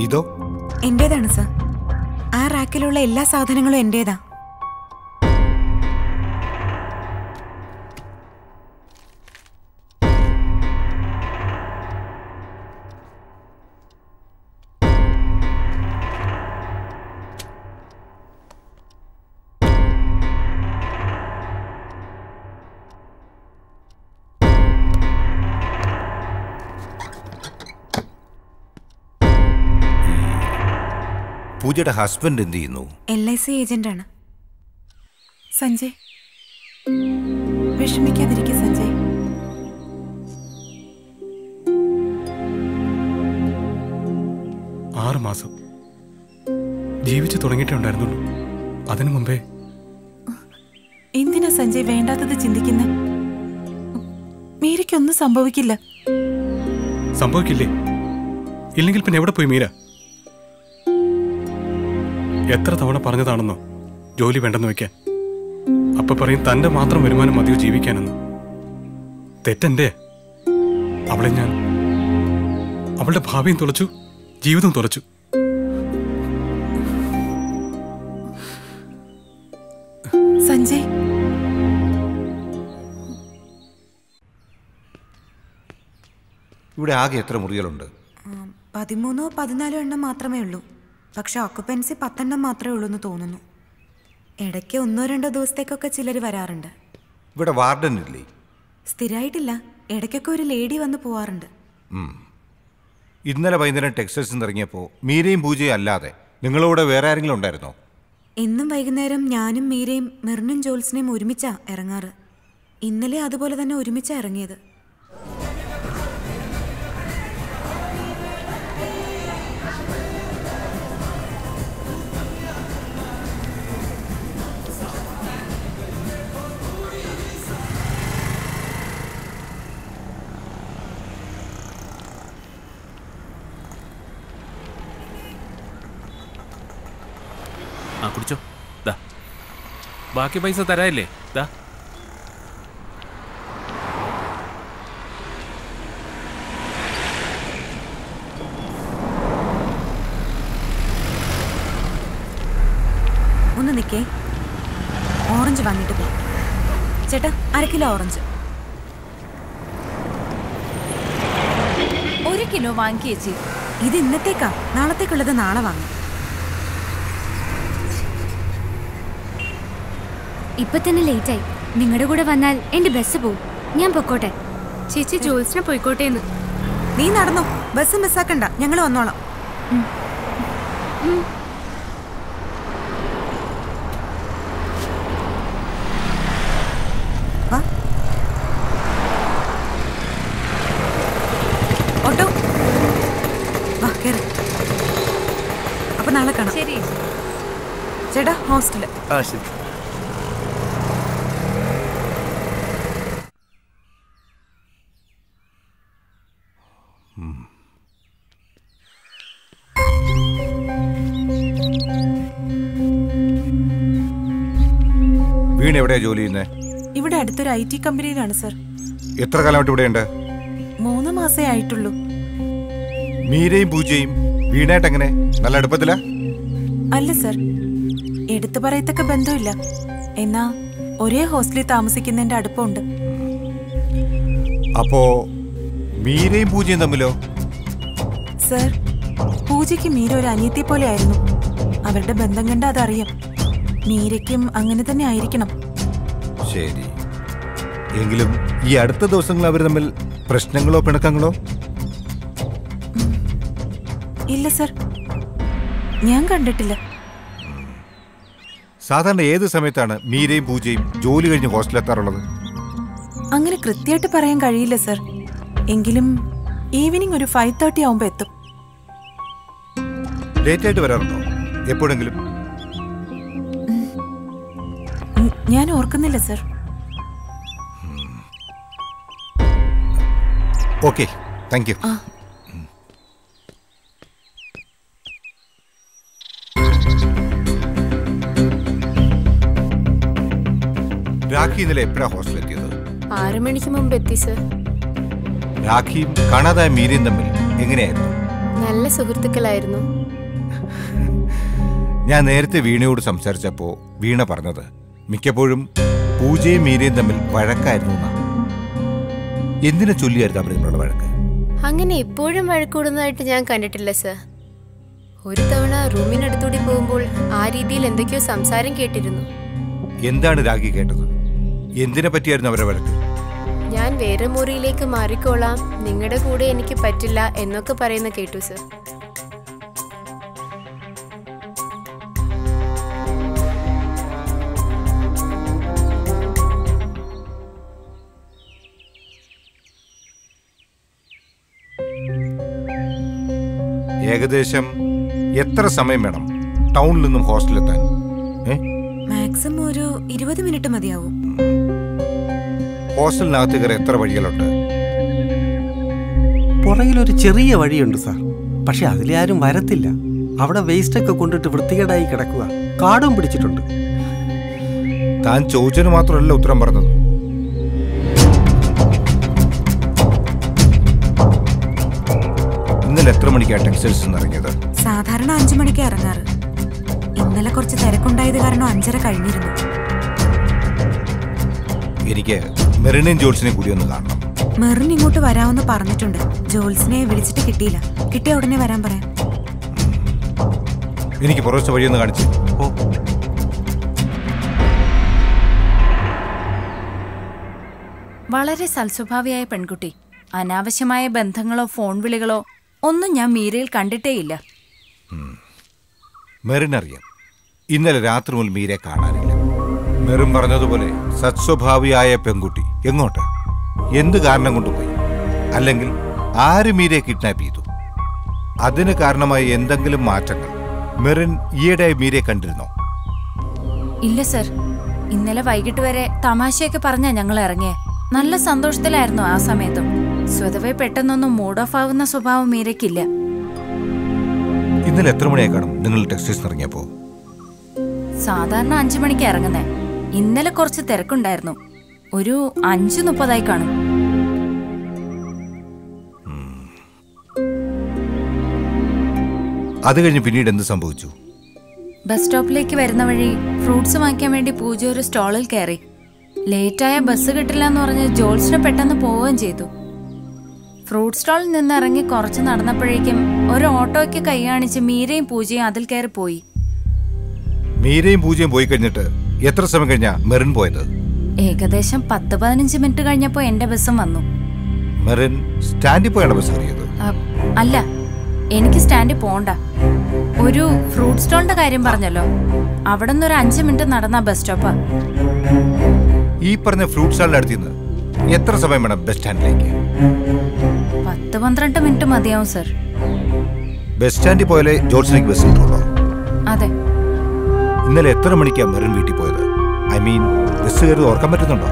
ഇതോ? എന്റേതാണ് സർ. ആ റാക്കിലുള്ള എല്ലാ സാധനങ്ങളും എന്റേതാ. പൂജയുടെ ഹസ്ബൻഡ് എന്ത് ചെയ്യുന്നു? LIC ഏജന്റാണ്. സഞ്ജയ്, വിഷമിക്കാതിരിക്കുക സഞ്ജയ്. ആറ് മാസം ജീവിച്ചു തുടങ്ങിയിട്ടേ ഉണ്ടായിരുന്നുള്ളൂ. അതിനു മുമ്പേ. എന്തിനാ സഞ്ജയ് വേണ്ടാത്തത് ചിന്തിക്കുന്നത്? മീരയ്ക്കൊന്നും സംഭവിക്കില്ല. സംഭവിക്കില്ലേ? ഇല്ലെങ്കിൽ പിന്നെ എവിടെ പോയി മീര? എത്ര തവണ പറഞ്ഞതാണെന്നോ ജോലി വേണ്ടെന്ന് വെക്കാൻ. അപ്പൊ പറയും തന്റെ മാത്രം വരുമാനം മതിയോ ജീവിക്കാനെന്ന്. തെറ്റെന്റെ. അവളെ ഞാൻ അവളുടെ ഭാവിയും തുളച്ചു, ജീവിതവും തുളച്ചു. സഞ്ജയ്, ഇവിടെ ആകെ എത്ര മുറികളുണ്ട്? 13 14 എണ്ണം മാത്രമേ ഉള്ളൂ. പക്ഷെ ഓക്കുപ്പൻസി 10 എണ്ണം മാത്രമേ ഉള്ളൂ എന്ന് തോന്നുന്നു. ഇടയ്ക്ക് 1-2 ദിവസത്തേക്കൊക്കെ ചിലർ വരാറുണ്ട്. ഇവിടെ വാർഡൻ ഇല്ലേ? സ്ഥിരമായിട്ടില്ല. ഇടയ്ക്കൊക്കെ ഒരു ലേഡി വന്ന് പോവാറുണ്ട്. ഇന്നലെ വൈകുന്നേരം ടെക്സ്റ്റൈൽസിൽ നിന്ന് ഇറങ്ങിയപ്പോൾ മീരയും പൂജയും അല്ലാതെ നിങ്ങളോട് വേറെ ആരെങ്കിലും ഉണ്ടായിരുന്നോ? ഇന്നും വൈകുന്നേരം ഞാനും മീരയും മിർനും ജോൽസിനെയും ഒരുമിച്ചാ ഇറങ്ങാറ്. ഇന്നലെ അതുപോലെ തന്നെ ഒരുമിച്ചാ ഇറങ്ങിയത്. ആ കുടിച്ചോ. ദാ ബാക്കി പൈസ തരാല്ലേ? ദാ ഒന്ന് നിൽക്കേ, ഓറഞ്ച് വാങ്ങിയിട്ട് പോ. ചേട്ടാ 1/2 കിലോ ഓറഞ്ച്. 1 കിലോ വാങ്ങി ചേച്ചി. ഇത് ഇന്നത്തേക്കാ, നാളത്തേക്കുള്ളത് നാളെ വാങ്ങാം. ഇപ്പൊ തന്നെ ലേറ്റായി. നിങ്ങളുടെ കൂടെ വന്നാൽ എന്റെ ബസ് പോവും. ഞാൻ പൊക്കോട്ടെ. ചേച്ചി ജോൽസിനെ പോയിക്കോട്ടേന്ന്. നീ നടന്നോ, ബസ് മിസ്സാക്കണ്ട, ഞങ്ങൾ വന്നോളാം. വാ. ഓട്ടോ വാ, കേറ്. അപ്പൊ നാളെ കാണാം. ശരി ചേട്ടാ ഹോസ്റ്റല്. ശരി. വീണ എവിടെയാ ജോലി ചെയ്യുന്നത്? ഇവിടെ അടുത്തൊരു IT കമ്പനിയിലാണ് സർ. എത്ര കാലമായിട്ട് ഇവിടെയുണ്ട്? 3 മാസേ ആയിട്ടുള്ളൂ. മീരയും പൂജയും വീണായിട്ട് എങ്ങനെ? നല്ല അടുപ്പത്തിലാ? അല്ല സർ, എടുത്തു പറയത്തക്ക ബന്ധമില്ല. എന്നാ ഒരേ ഹോസ്റ്റലിൽ താമസിക്കുന്നതിന്റെ അടുപ്പമുണ്ട്. അപ്പോ മീരയും പൂജയും തമ്മിലോ? സർ, പൂജയ്ക്ക് മീര ഒരു അനിയത്തെ പോലെ ആയിരുന്നു. അവരുടെ ബന്ധം കണ്ട അതറിയാം. മീരയ്ക്കും അങ്ങനെ തന്നെ ആയിരിക്കണം. ശരി. എങ്കിലും ഈ അടുത്ത ദിവസങ്ങൾ അവർ തമ്മിൽ പ്രശ്നങ്ങളോ പിണക്കങ്ങളോ? ഇല്ല സർ, ഞാൻ കണ്ടിട്ടില്ല. സാധാരണ ഏത് സമയത്താണ് മീരയും പൂജയും ജോലി കഴിഞ്ഞ് ഹോസ്റ്റലിലെത്താറുള്ളത്? അങ്ങനെ കൃത്യമായിട്ട് പറയാൻ കഴിയില്ല സർ. എങ്കിലും ഈവനിങ് ഒരു 5:30 ആവുമ്പോ എത്തും. ലേറ്റായിട്ട് വരാറുണ്ടോ എപ്പോഴെങ്കിലും? ഞാൻ ഓർക്കുന്നില്ല sir. Okay, thank you. Rakhi ഇന്നലെ എപ്പോഴാ ഹോസ്റ്റലിൽ എത്തിയത്? 6 മണിക്ക് മുമ്പ് എത്തി സർ. രാഖിയും കാണാതായ മീരയും തമ്മിൽ എങ്ങനെയായിരുന്നു? നല്ല സുഹൃത്തുക്കളായിരുന്നു. ഞാൻ നേരത്തെ വീണയോട് സംസാരിച്ചപ്പോൾ വീണ പറഞ്ഞത് മിക്കപ്പോഴും പൂജയും മീരയും തമ്മിൽ വഴക്കായിരുന്നു എന്നാ. എന്തിനെ ചൊല്ലിയായിരുന്നു അവർ തമ്മിലുള്ള വഴക്ക്? അങ്ങനെ എപ്പോഴും വഴക്കൂടുന്നതായിട്ട് ഞാൻ കണ്ടിട്ടില്ല സർ. ഒരു തവണ റൂമിനടുത്തൂടി പോകുമ്പോൾ ആ രീതിയിൽ എന്തൊക്കെയോ സംസാരം കേട്ടിരുന്നു. എന്താണ് രാഗി കേട്ടത്? എന്തിനെ പറ്റിയായിരുന്നു അവരുടെ വഴക്ക്? ഞാൻ വേറെ മുറിയിലേക്ക് മാറിക്കോളാം, നിങ്ങളുടെ കൂടെ എനിക്ക് പറ്റില്ല എന്നൊക്കെ പറയുന്ന കേട്ടു സർ. ഏകദേശം എത്ര സമയം വേണം ടൗണിൽ നിന്നും ഹോസ്റ്റലിലെത്താൻ? മാക്സിമം ഒരു 20 മിനിറ്റ് മതിയാവും. ഹോസ്റ്റലിനകത്ത് കയറി എത്ര വഴികളുണ്ട്? പുറകിലൊരു ചെറിയ വഴിയുണ്ട് സാർ, പക്ഷെ അതിലെ ആരും വരത്തില്ല. അവിടെ വേസ്റ്റൊക്കെ കൊണ്ടിട്ട് വൃത്തികേടായി കിടക്കുക, കാടും പിടിച്ചിട്ടുണ്ട്. താൻ ചോദിച്ചതിന് മാത്രമല്ല ഉത്തരം പറഞ്ഞത്. ഇന്നലെ എത്ര മണിക്കാണ് ടെക്സ്റ്റൈൽസ് നിന്ന് ഇറങ്ങിയത്? സാധാരണ 5 മണിക്ക് ഇറങ്ങാറ്. ഇന്നലെ കുറച്ച് തിരക്കുണ്ടായത് കാരണം 5:30 കഴിഞ്ഞിരുന്നു. എനിക്ക് മെറിനെയും ജോൾസിനെയും കൂടി ഒന്ന് കാണണം. മെറിൻ ഇങ്ങോട്ട് വരാമെന്ന് പറഞ്ഞിട്ടുണ്ട്. ജോൾസിനെ വിളിച്ചിട്ട് കിട്ടിയില്ല. കിട്ടിയ ഉടനെ വരാൻ പറയാം. എനിക്ക് പുറത്തെ വഴിയൊന്ന് കാണിച്ചു. വളരെ സൽസ്വഭാവിയായ പെൺകുട്ടി. അനാവശ്യമായ ബന്ധങ്ങളോ ഫോൺ വിളികളോ ഒന്നും ഞാൻ മീരയിൽ കണ്ടിട്ടേയില്ല. മെറിനറിയാം, ഇന്നലെ രാത്രി മുതൽ മീരയെ കാണാനില്ല. മെറിൻ പറഞ്ഞതുപോലെ സത്സ്വഭാവിയായ പെൺകുട്ടി എങ്ങോട്ട്, എന്ത് കാരണം കൊണ്ടുപോയി? അല്ലെങ്കിൽ ആര് മീരയെ കിഡ്നാപ്പ് ചെയ്തു? അതിന് കാരണമായ എന്തെങ്കിലും മാറ്റങ്ങൾ മെറിൻ ഈയിടെ മീരയെ കണ്ടിരുന്നോ? ഇല്ല സർ, ഇന്നലെ വൈകിട്ട് വരെ തമാശയൊക്കെ പറഞ്ഞാ ഞങ്ങൾ ഇറങ്ങിയ. നല്ല സന്തോഷത്തിലായിരുന്നു ആ സമയത്തും. സ്വതവേ പെട്ടെന്നൊന്നും മൂഡ് ഓഫ് ആവുന്ന സ്വഭാവം മീരയ്ക്കില്ല. ഇന്നലെ എത്ര മണിയായി കാണും നിങ്ങൾ ടെക്സ്റ്റൈൽസ് ഇറങ്ങിയപ്പോ? സാധാരണ 5 മണിക്ക് ഇറങ്ങുന്നേ. ഇന്നലെ കുറച്ച് തിരക്കുണ്ടായിരുന്നു. ഒരു 5:30 കാണും. അത് കഴിഞ്ഞ് പിന്നീട് എന്ത് സംഭവിച്ചു? ബസ് സ്റ്റോപ്പിലേക്ക് വരുന്ന വഴി ഫ്രൂട്ട്സ് വാങ്ങിക്കാൻ വേണ്ടി പൂജ ഒരു സ്റ്റോളിൽ കയറി. ലേറ്റായ ബസ് കിട്ടില്ല എന്ന് പറഞ്ഞ് ജോൾസിന് പെട്ടെന്ന് പോവുകയും ചെയ്തു. ഫ്രൂട്ട് സ്റ്റോളിൽ നിന്ന് ഇറങ്ങി കുറച്ച് നടന്നപ്പോഴേക്കും ഒരു ഓട്ടോയ്ക്ക് കൈ കാണിച്ച് മീരയും പൂജയും അതിൽ കയറി പോയി. മീരയും പൂജയും പോയി കഴിഞ്ഞിട്ട് എത്ര സമയം കഴിഞ്ഞാ മെറിൻ പോയത്? ഏകദേശം 10-15 മിനിറ്റ് കഴിഞ്ഞപ്പോ എന്റെ ബസ്സും വന്നു. മെറിൻ സ്റ്റാൻഡിൽ പോയാണ് ബസ് കയറിയത്? അല്ല, എനിക്ക് സ്റ്റാൻഡിൽ പോണ്ട. ഒരു ഫ്രൂട്ട് സ്റ്റോളിന്റെ കാര്യം പറഞ്ഞല്ലോ, അവിടെ നിന്ന് ഒരു 5 മിനിറ്റ് നടന്ന ബസ് സ്റ്റോപ്പാ. ഈ പറഞ്ഞ ഫ്രൂട്ട് സ്റ്റാളിന്റെ അടുത്ത് നിന്ന് എത്ര സമയം വേണം ബസ് സ്റ്റാൻഡിലേക്ക്? 10-12 മിനിറ്റ് മതിയാവും സർ. ബസ് സ്റ്റാൻഡിൽ പോയാലേ ജോൾസിലേക്ക് ബസ് കിട്ടുള്ളൂ? അതെ. ഇന്നലെ എത്ര മണിക്കാണ് മെറിൻ വീട്ടിൽ പോയത്? ഐ മീൻ ബസ് കയറി ഓർക്കാൻ പറ്റുന്നുണ്ടോ?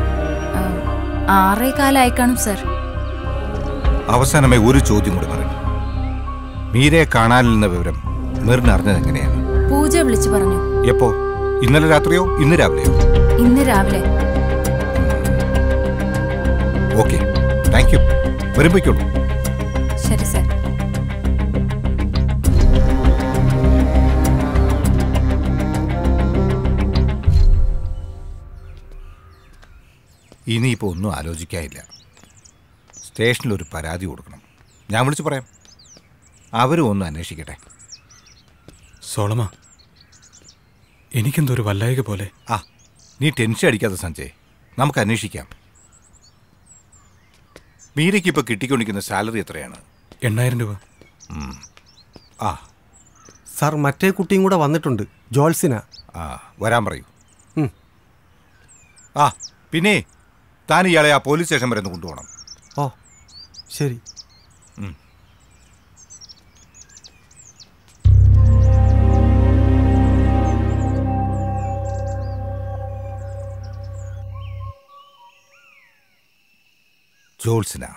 6:15 കാണും സർ. അവസാനമായി ഒരു ചോദ്യം കൂടി മെറിൻ. മീരയെ കാണാനില്ലെന്ന വിവരം മെറിൻ അറിഞ്ഞത് എങ്ങനെയാണ്? പൂജ വിളിച്ചു പറഞ്ഞു. എപ്പോ? ഇന്നലെ രാത്രിയോ ഇന്ന് രാവിലെയോ? ഇന്ന് രാവിലെ. Okay, thank you. വരുമ്പോഴേക്കുള്ളൂ. ശരി സർ. ഇനിയിപ്പോൾ ഒന്നും ആലോചിക്കാനില്ല. സ്റ്റേഷനിലൊരു പരാതി കൊടുക്കണം. ഞാൻ വിളിച്ചു പറയാം. അവരും ഒന്ന് അന്വേഷിക്കട്ടെ. സോളമ, എനിക്കെന്തോ ഒരു വല്ലായിക പോലെ. നീ ടെൻഷൻ അടിക്കാതെ സഞ്ജയ്, നമുക്ക് അന്വേഷിക്കാം. മീരയ്ക്ക് ഇപ്പോൾ കിട്ടിക്കൊണ്ടിരിക്കുന്ന സാലറി എത്രയാണ്? 8,000 രൂപ. സാർ, മറ്റേ കുട്ടിയും കൂടെ വന്നിട്ടുണ്ട്, ജോൾസിന. വരാൻ പറയൂ. പിന്നെ താൻ ഇയാളെ ആ പോലീസ് സ്റ്റേഷൻ വരെ ഒന്ന് കൊണ്ടുപോകണം. ഓ ശരി. ജോൾസിന,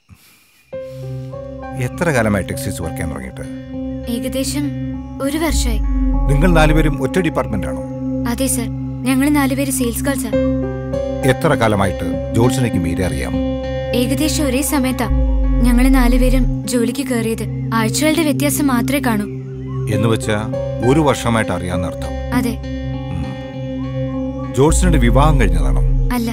എത്ര കാലമായി ടെക്സ്റ്റൈൽസ് വർക്ക് ചെയ്യാൻ തുടങ്ങിയിട്ട്? ഏകദേശം 1 വർഷമായി. നിങ്ങൾ 4 പേരും ഒറ്റ ഡിപ്പാർട്ട്മെന്റ് ആണോ? അതെ സർ, ഞങ്ങൾ 4 പേര് സെയിൽസ് ഗേൾസാ. എത്ര കാലമായിട്ട് ജോൾസിനേക്ക് മീരെ അറിയാം? ഏകദേശം ഒരേ സമയത്താ ഞങ്ങൾ 4 പേരും ജോലിക്ക് കയറിയത്. ആഴ്ചകളുടെ വ്യത്യാസം മാത്രമേ കാണൂ. എന്ന് വെച്ചാ 1 വർഷമായിട്ട് അറിയാമെന്നർത്ഥം. അതെ. ജോൾസിന്റെ വിവാഹം കഴിഞ്ഞതാണോ? അല്ല.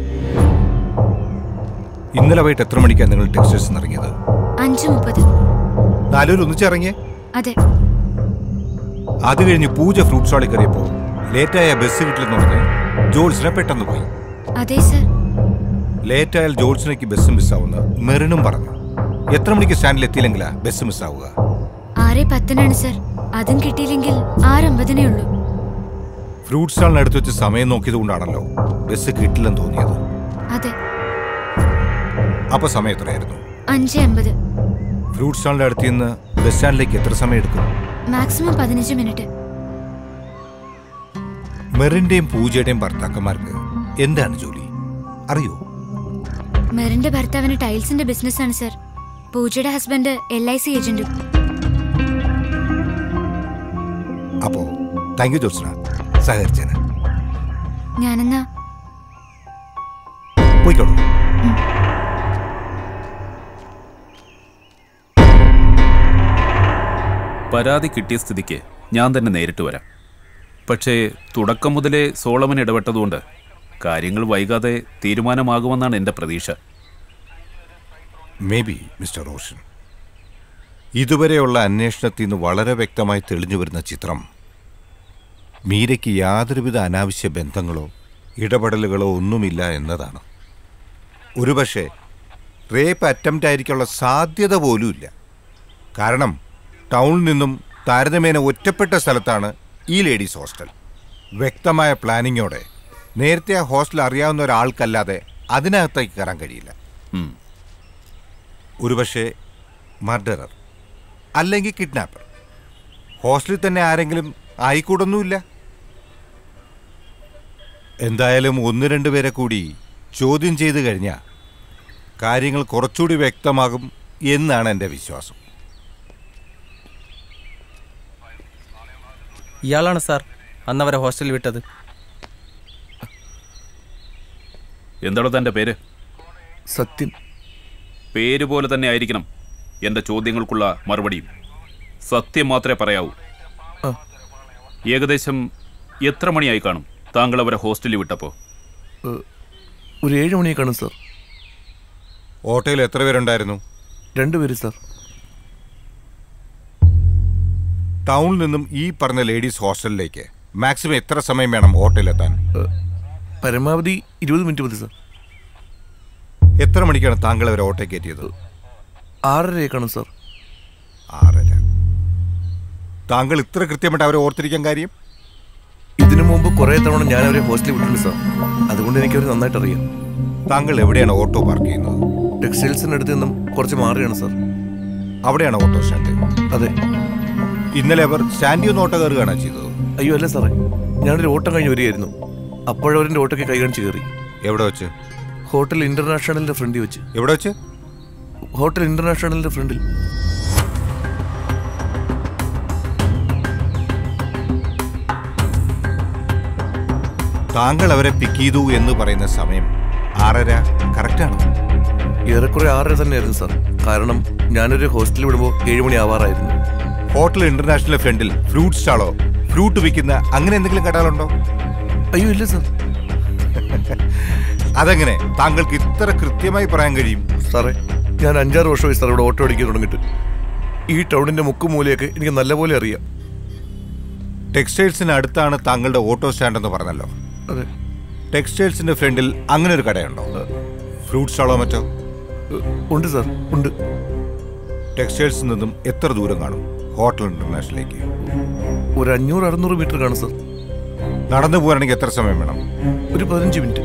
ഇന്നലെ വൈകിട്ട് എത്ര മണിക്കാണ് നിങ്ങൾ ടെക്സ്റ്റൈൽസ് ഇറങ്ങിയത്? 5:30. 4 പേര് ഒന്നിച്ചിറങ്ങിയേ? അതെ. അത് കഴിഞ്ഞ് പൂജ ഫ്രൂട്ട് സ്റ്റാളിൽ കയറിയപ്പോൾ ലേറ്റായ ബസ് കിട്ടില്ലെന്ന് പറഞ്ഞ് ജോൾസിനെ പെട്ടെന്ന് പോയി. അതെ സർ. ലേറ്റായാൽ ജോൾസിനേക്ക് ബസ് മിസ്സാവുന്ന മെറിനും പറഞ്ഞു. എത്ര മണിക്ക് സ്റ്റാൻഡിൽ എത്തിയില്ലെങ്കിലാ ബസ് മിസ്സാവുക? 6:10 സർ. അതും കിട്ടിയില്ലെങ്കിൽ 6:50 ഉള്ളൂ. ഫ്രൂട്ട് സ്റ്റാളിനടുത്ത് വെച്ച് സമയം നോക്കിയത് കൊണ്ടാണല്ലോ ബസ് കിട്ടില്ലെന്ന് തോന്നിയത്. അതെ. അപ്പൊ സമയം എത്രയായിരുന്നു? 5:50. ഫ്രൂട്ട് സ്റ്റാളിന്റെ അടുത്ത് നിന്ന് ബസ് സ്റ്റാൻഡിലേക്ക് എത്ര സമയം എടുക്കും? Maximum 15 minute. മെറിന്റെയും പൂജയുടെയും ഭർത്താക്കന്മാർക്ക് എന്താണ് ജോലി അറിയോ? മെറിന്റെ ഭർത്താവിന് ടൈൽസിന്റെ ബിസിനസ് ആണ് സർ. പൂജയുടെ ഹസ്ബൻഡ് LIC ഏജന്റും. അപ്പോ താങ്ക് യു ജോത്സന, സഹകരിച്ചേന്. ഞാനെന്നാ പോയിക്കോളൂ. പരാതി കിട്ടിയ സ്ഥിതിക്ക് ഞാൻ തന്നെ നേരിട്ട് വരാം. പക്ഷേ തുടക്കം മുതലേ സോളമൻ ഇടപെട്ടതുകൊണ്ട് കാര്യങ്ങൾ വൈകാതെ തീരുമാനമാകുമെന്നാണ് എൻ്റെ പ്രതീക്ഷ. മേ ബി മിസ്റ്റർ റോഷൻ, ഇതുവരെയുള്ള അന്വേഷണത്തിൽ നിന്ന് വളരെ വ്യക്തമായി തെളിഞ്ഞു വരുന്ന ചിത്രം മീരയ്ക്ക് യാതൊരുവിധ അനാവശ്യ ബന്ധങ്ങളോ ഇടപെടലുകളോ ഒന്നുമില്ല എന്നതാണ്. ഒരുപക്ഷെ റേപ്പ് അറ്റംപ്റ്റ് ആയിരിക്കാനുള്ള സാധ്യത പോലുമില്ല. കാരണം ടൗണിൽ നിന്നും താരതമ്യേന ഒറ്റപ്പെട്ട സ്ഥലത്താണ് ഈ ലേഡീസ് ഹോസ്റ്റൽ. വ്യക്തമായ പ്ലാനിങ്ങോടെ നേരത്തെ ആ ഹോസ്റ്റൽ അറിയാവുന്ന ഒരാൾക്കല്ലാതെ അതിനകത്തേക്ക് കയറാൻ കഴിയില്ല. ഒരുപക്ഷെ മർഡറർ അല്ലെങ്കിൽ കിഡ്നാപ്പർ. ഹോസ്റ്റലിൽ തന്നെ ആരെങ്കിലും ആയിക്കൂടൊന്നുമില്ല. എന്തായാലും 1-2 പേരെ കൂടി ചോദ്യം ചെയ്തു കഴിഞ്ഞാൽ കാര്യങ്ങൾ കുറച്ചുകൂടി വ്യക്തമാകും എന്നാണ് എൻ്റെ വിശ്വാസം. ഇയാളാണ് സാർ അന്നവരെ ഹോസ്റ്റലിൽ വിട്ടത്. എന്താണ് തൻ്റെ പേര്? സത്യൻ. പേര് പോലെ തന്നെ ആയിരിക്കണം എൻ്റെ ചോദ്യങ്ങൾക്കുള്ള മറുപടിയും. സത്യം മാത്രമേ പറയാവൂ. ഏകദേശം എത്ര മണിയായി കാണും താങ്കൾ അവരെ ഹോസ്റ്റലിൽ വിട്ടപ്പോൾ? ഒരു 7 മണിയെ കാണും സാർ. ഓട്ടോയിൽ എത്ര പേരുണ്ടായിരുന്നു? 2 പേര് സാർ. ടൗണിൽ നിന്നും ഈ പറഞ്ഞ ലേഡീസ് ഹോസ്റ്റലിലേക്ക് മാക്സിമം എത്ര സമയം വേണം ഓട്ടോയിലെത്താൻ? പരമാവധി 20 മിനിറ്റ് മതി സാർ. എത്ര മണിക്കാണ് താങ്കൾ അവരെ ഓട്ടോ കയറ്റിയത്? 6:30 കാണും സാർ. 6:30. താങ്കൾ ഇത്ര കൃത്യമായിട്ട് അവരെ ഓർത്തിരിക്കാൻ കാര്യം? ഇതിനു മുമ്പ് കുറേ തവണ ഞാൻ അവരെ ഹോസ്റ്റലിൽ വിട്ടിട്ടുണ്ട് സാർ. അതുകൊണ്ട് എനിക്ക് അവർ നന്നായിട്ട് അറിയാം. താങ്കൾ എവിടെയാണ് ഓട്ടോ പാർക്ക് ചെയ്യുന്നത്? ടെക്സ്റ്റൈൽസിനടുത്ത് നിന്നും കുറച്ച് മാറിയാണ് സാർ. അവിടെയാണ് ഓട്ടോ സ്റ്റാൻഡ്? അതെ. ഇന്നലെ അവർ സ്റ്റാൻഡിൽ നിന്ന് ഓട്ടോ കയറുകയാണോ ചെയ്തത്? അയ്യോ അല്ല സാറേ, ഞാനൊരു ഓട്ടം കഴിഞ്ഞ് വരികയായിരുന്നു. അപ്പോഴവരെൻ്റെ ഓട്ടോയ്ക്ക് കൈ കാണിച്ച് കയറി. എവിടെ വെച്ച്? ഹോട്ടൽ ഇന്റർനാഷണലിന്റെ ഫ്രണ്ടിൽ വെച്ച്. എവിടെ വെച്ച്? ഹോട്ടൽ ഇന്റർനാഷണലിന്റെ ഫ്രണ്ടിൽ. താങ്കൾ അവരെ പിക്ക് ചെയ്തു എന്ന് പറയുന്ന സമയം 6:30 കറക്റ്റാണ്? ഏറെക്കുറെ 6:30 തന്നെയായിരുന്നു സാർ. കാരണം ഞാനൊരു ഹോസ്റ്റലിൽ വിടുമ്പോൾ 7 മണി ആവാറായിരുന്നു. ഹോട്ടൽ ഇന്റർനാഷണൽ ഫ്രണ്ടിൽ ഫ്രൂട്ട് സ്റ്റാളോ ഫ്രൂട്ട് വിൽക്കുന്ന അങ്ങനെ എന്തെങ്കിലും കടകളുണ്ടോ? അയ്യോ ഇല്ല സാർ. അതെങ്ങനെ താങ്കൾക്ക് ഇത്ര കൃത്യമായി പറയാൻ കഴിയും? സാറേ, ഞാൻ 5-6 വർഷമായി സാർ ഇവിടെ ഓട്ടോ അടിക്കാൻ തുടങ്ങിയിട്ട്. ഈ ടൗണിന്റെ മുക്കുമൂലയൊക്കെ എനിക്ക് നല്ലപോലെ അറിയാം. ടെക്സ്റ്റൈൽസിന് അടുത്താണ് താങ്കളുടെ ഓട്ടോ സ്റ്റാൻഡ് എന്ന് പറഞ്ഞല്ലോ. അതെ. ടെക്സ്റ്റൈൽസിന്റെ ഫ്രണ്ടിൽ അങ്ങനെ ഒരു കടയുണ്ടോ? ഫ്രൂട്ട് സ്റ്റാളോ മറ്റോ? ഉണ്ട് സാർ, ഉണ്ട്. ടെക്സ്റ്റൈൽസിൽ നിന്നും എത്ര ദൂരം കാണും ഹോട്ടൽ ഇന്റർനാഷണലിലേക്ക്? ഒരു 500-600 മീറ്റർ കാണും സാർ. നടന്നു പോകാനാണെങ്കിൽ എത്ര സമയം വേണം? ഒരു 15 മിനിറ്റ്.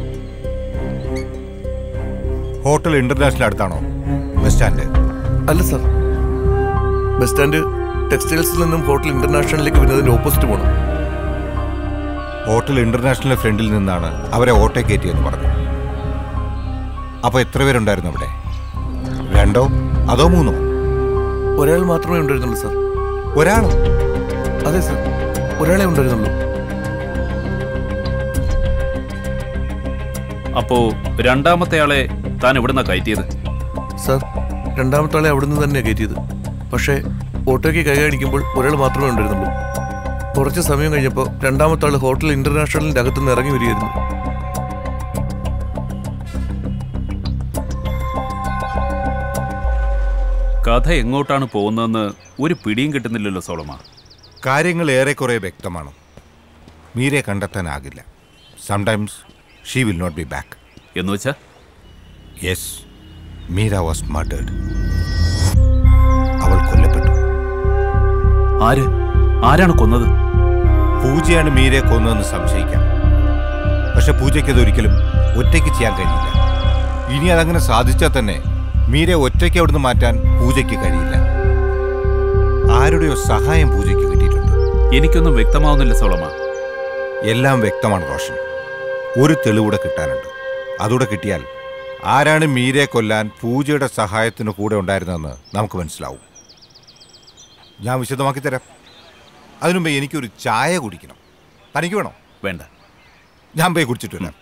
ഹോട്ടൽ ഇന്റർനാഷണൽ അടുത്താണോ ബസ് സ്റ്റാൻഡ്? അല്ല സാർ, ബസ് സ്റ്റാൻഡ് ടെക്സ്റ്റൈൽസിൽ നിന്നും ഹോട്ടൽ ഇന്റർനാഷണലിലേക്ക് വരുന്നതിന്റെ ഓപ്പോസിറ്റ് പോകണം. ഹോട്ടൽ ഇന്റർനാഷണൽ ഫ്രണ്ടിൽ നിന്നാണ് അവരെ ഓട്ടോ കയറ്റിയെന്ന് പറഞ്ഞു. അപ്പൊ എത്ര പേരുണ്ടായിരുന്നു അവിടെ? 2 അതോ 3? ഒരാൾ മാത്രമേ ഉണ്ടായിരുന്നുള്ളൂ സാർ. ഒരാളോ? അതെ സാർ, ഒരാളെ ഉണ്ടായിരുന്നുള്ളൂ. അപ്പോ രണ്ടാമത്തെ ആളെ താൻ എവിടുന്നാ കയറ്റിയത്? സാർ, രണ്ടാമത്തെ ആളെ അവിടുന്ന് തന്നെയാണ് കയറ്റിയത്. പക്ഷേ ഓട്ടോയ്ക്ക് കൈ കാണിക്കുമ്പോൾ ഒരാൾ മാത്രമേ ഉണ്ടായിരുന്നുള്ളൂ. കുറച്ച് സമയം കഴിഞ്ഞപ്പോൾ രണ്ടാമത്തെ ആൾ ഹോട്ടൽ ഇന്റർനാഷണലിന്റെ അകത്തുനിന്ന് ഇറങ്ങി വരികയായിരുന്നു. കഥ എങ്ങോട്ടാണ് പോകുന്നതെന്ന് ഒരു പിടിയും കിട്ടുന്നില്ലല്ലോ സോളമ. കാര്യങ്ങൾ ഏറെക്കുറെ വ്യക്തമാണ്. മീരയെ കണ്ടെത്താനാകില്ല. Sometimes she will not be back. എന്ന് വെച്ചാ? Yes, Meera was murdered. അവൾ കൊല്ലപ്പെട്ടു. ആരാണ് കൊന്നത്? പൂജയാണ് മീരയെ കൊന്നതെന്ന് സംശയിക്കാം. പക്ഷെ പൂജയ്ക്ക് അതൊരിക്കലും ഒറ്റയ്ക്ക് ചെയ്യാൻ കഴിയില്ല. ഇനി അതങ്ങനെ സാധിച്ചാൽ തന്നെ മീരയെ ഒറ്റയ്ക്ക് അവിടുന്ന് മാറ്റാൻ പൂജയ്ക്ക് കഴിയില്ല. ആരുടെയോ സഹായം പൂജയ്ക്ക് കിട്ടിയിട്ടുണ്ട്. എനിക്കൊന്നും വ്യക്തമാവുന്നില്ല സോളമ. എല്ലാം വ്യക്തമാണ് റോഷൻ. ഒരു തെളിവൂടെ കിട്ടാനുണ്ട്. അതുകൂടെ കിട്ടിയാൽ ആരാണ് മീരയെ കൊല്ലാൻ പൂജയുടെ സഹായത്തിന് കൂടെ ഉണ്ടായിരുന്നതെന്ന് നമുക്ക് മനസ്സിലാവും. ഞാൻ വിശദമാക്കി തരാം. അതിനുമുമ്പ് എനിക്കൊരു ചായ കുടിക്കണം. തനിക്ക് വേണോ? വേണ്ട, ഞാൻ പോയി കുടിച്ചിട്ട് വരാം.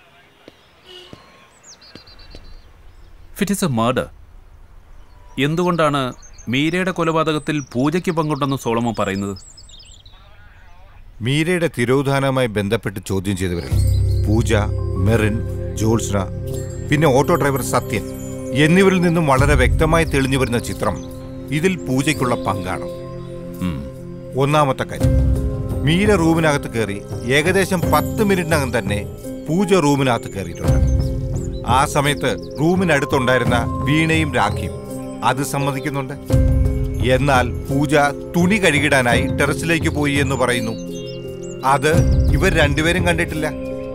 It is a murder. എന്തുകൊണ്ടാണ് മീരയുടെ കൊലപാതകത്തിൽ പൂജയ്ക്ക് പങ്കുണ്ടെന്ന് സോളമൻ പറയുന്നത്? മീരയുടെ തിരോധാനവുമായി ബന്ധപ്പെട്ട് ചോദ്യം ചെയ്തവരിൽ പൂജ, മെറിൻ, ജോത്സ്ന, പിന്നെ ഓട്ടോ ഡ്രൈവർ സത്യൻ എന്നിവരിൽ നിന്നും വളരെ വ്യക്തമായി തെളിഞ്ഞു വരുന്ന ചിത്രം ഇതിൽ പൂജയ്ക്കുള്ള പങ്കാണ്. ഒന്നാമത്തെ കാര്യം, മീര റൂമിനകത്ത് കയറി ഏകദേശം 10 മിനിറ്റിനകം തന്നെ പൂജ റൂമിനകത്ത് കയറിയിട്ടുണ്ട്. ആ സമയത്ത് റൂമിനടുത്തുണ്ടായിരുന്ന വീണയും രാഖിയും അത് സമ്മതിക്കുന്നുണ്ട്. എന്നാൽ പൂജ തുണി കഴുകിടാനായി ടെറസിലേക്ക് പോയി എന്ന് പറയുന്നു. അത് ഇവർ രണ്ടുപേരും കണ്ടിട്ടില്ല.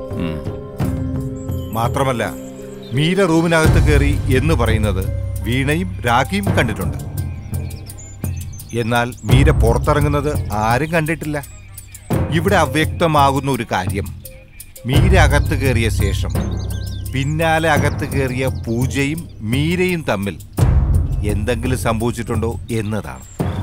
മാത്രമല്ല, മീര റൂമിനകത്ത് കയറി എന്ന് പറയുന്നത് വീണയും രാഖിയും കണ്ടിട്ടുണ്ട്. എന്നാൽ മീര പുറത്തിറങ്ങുന്നത് ആരും കണ്ടിട്ടില്ല. ഇവിടെ അവ്യക്തമാകുന്ന ഒരു കാര്യം, മീര അകത്ത് കയറിയ ശേഷം പിന്നാലെ അകത്ത് കയറിയ പൂജയും മീരയും തമ്മിൽ എന്തെങ്കിലും സംഭവിച്ചിട്ടുണ്ടോ എന്നതാണ്.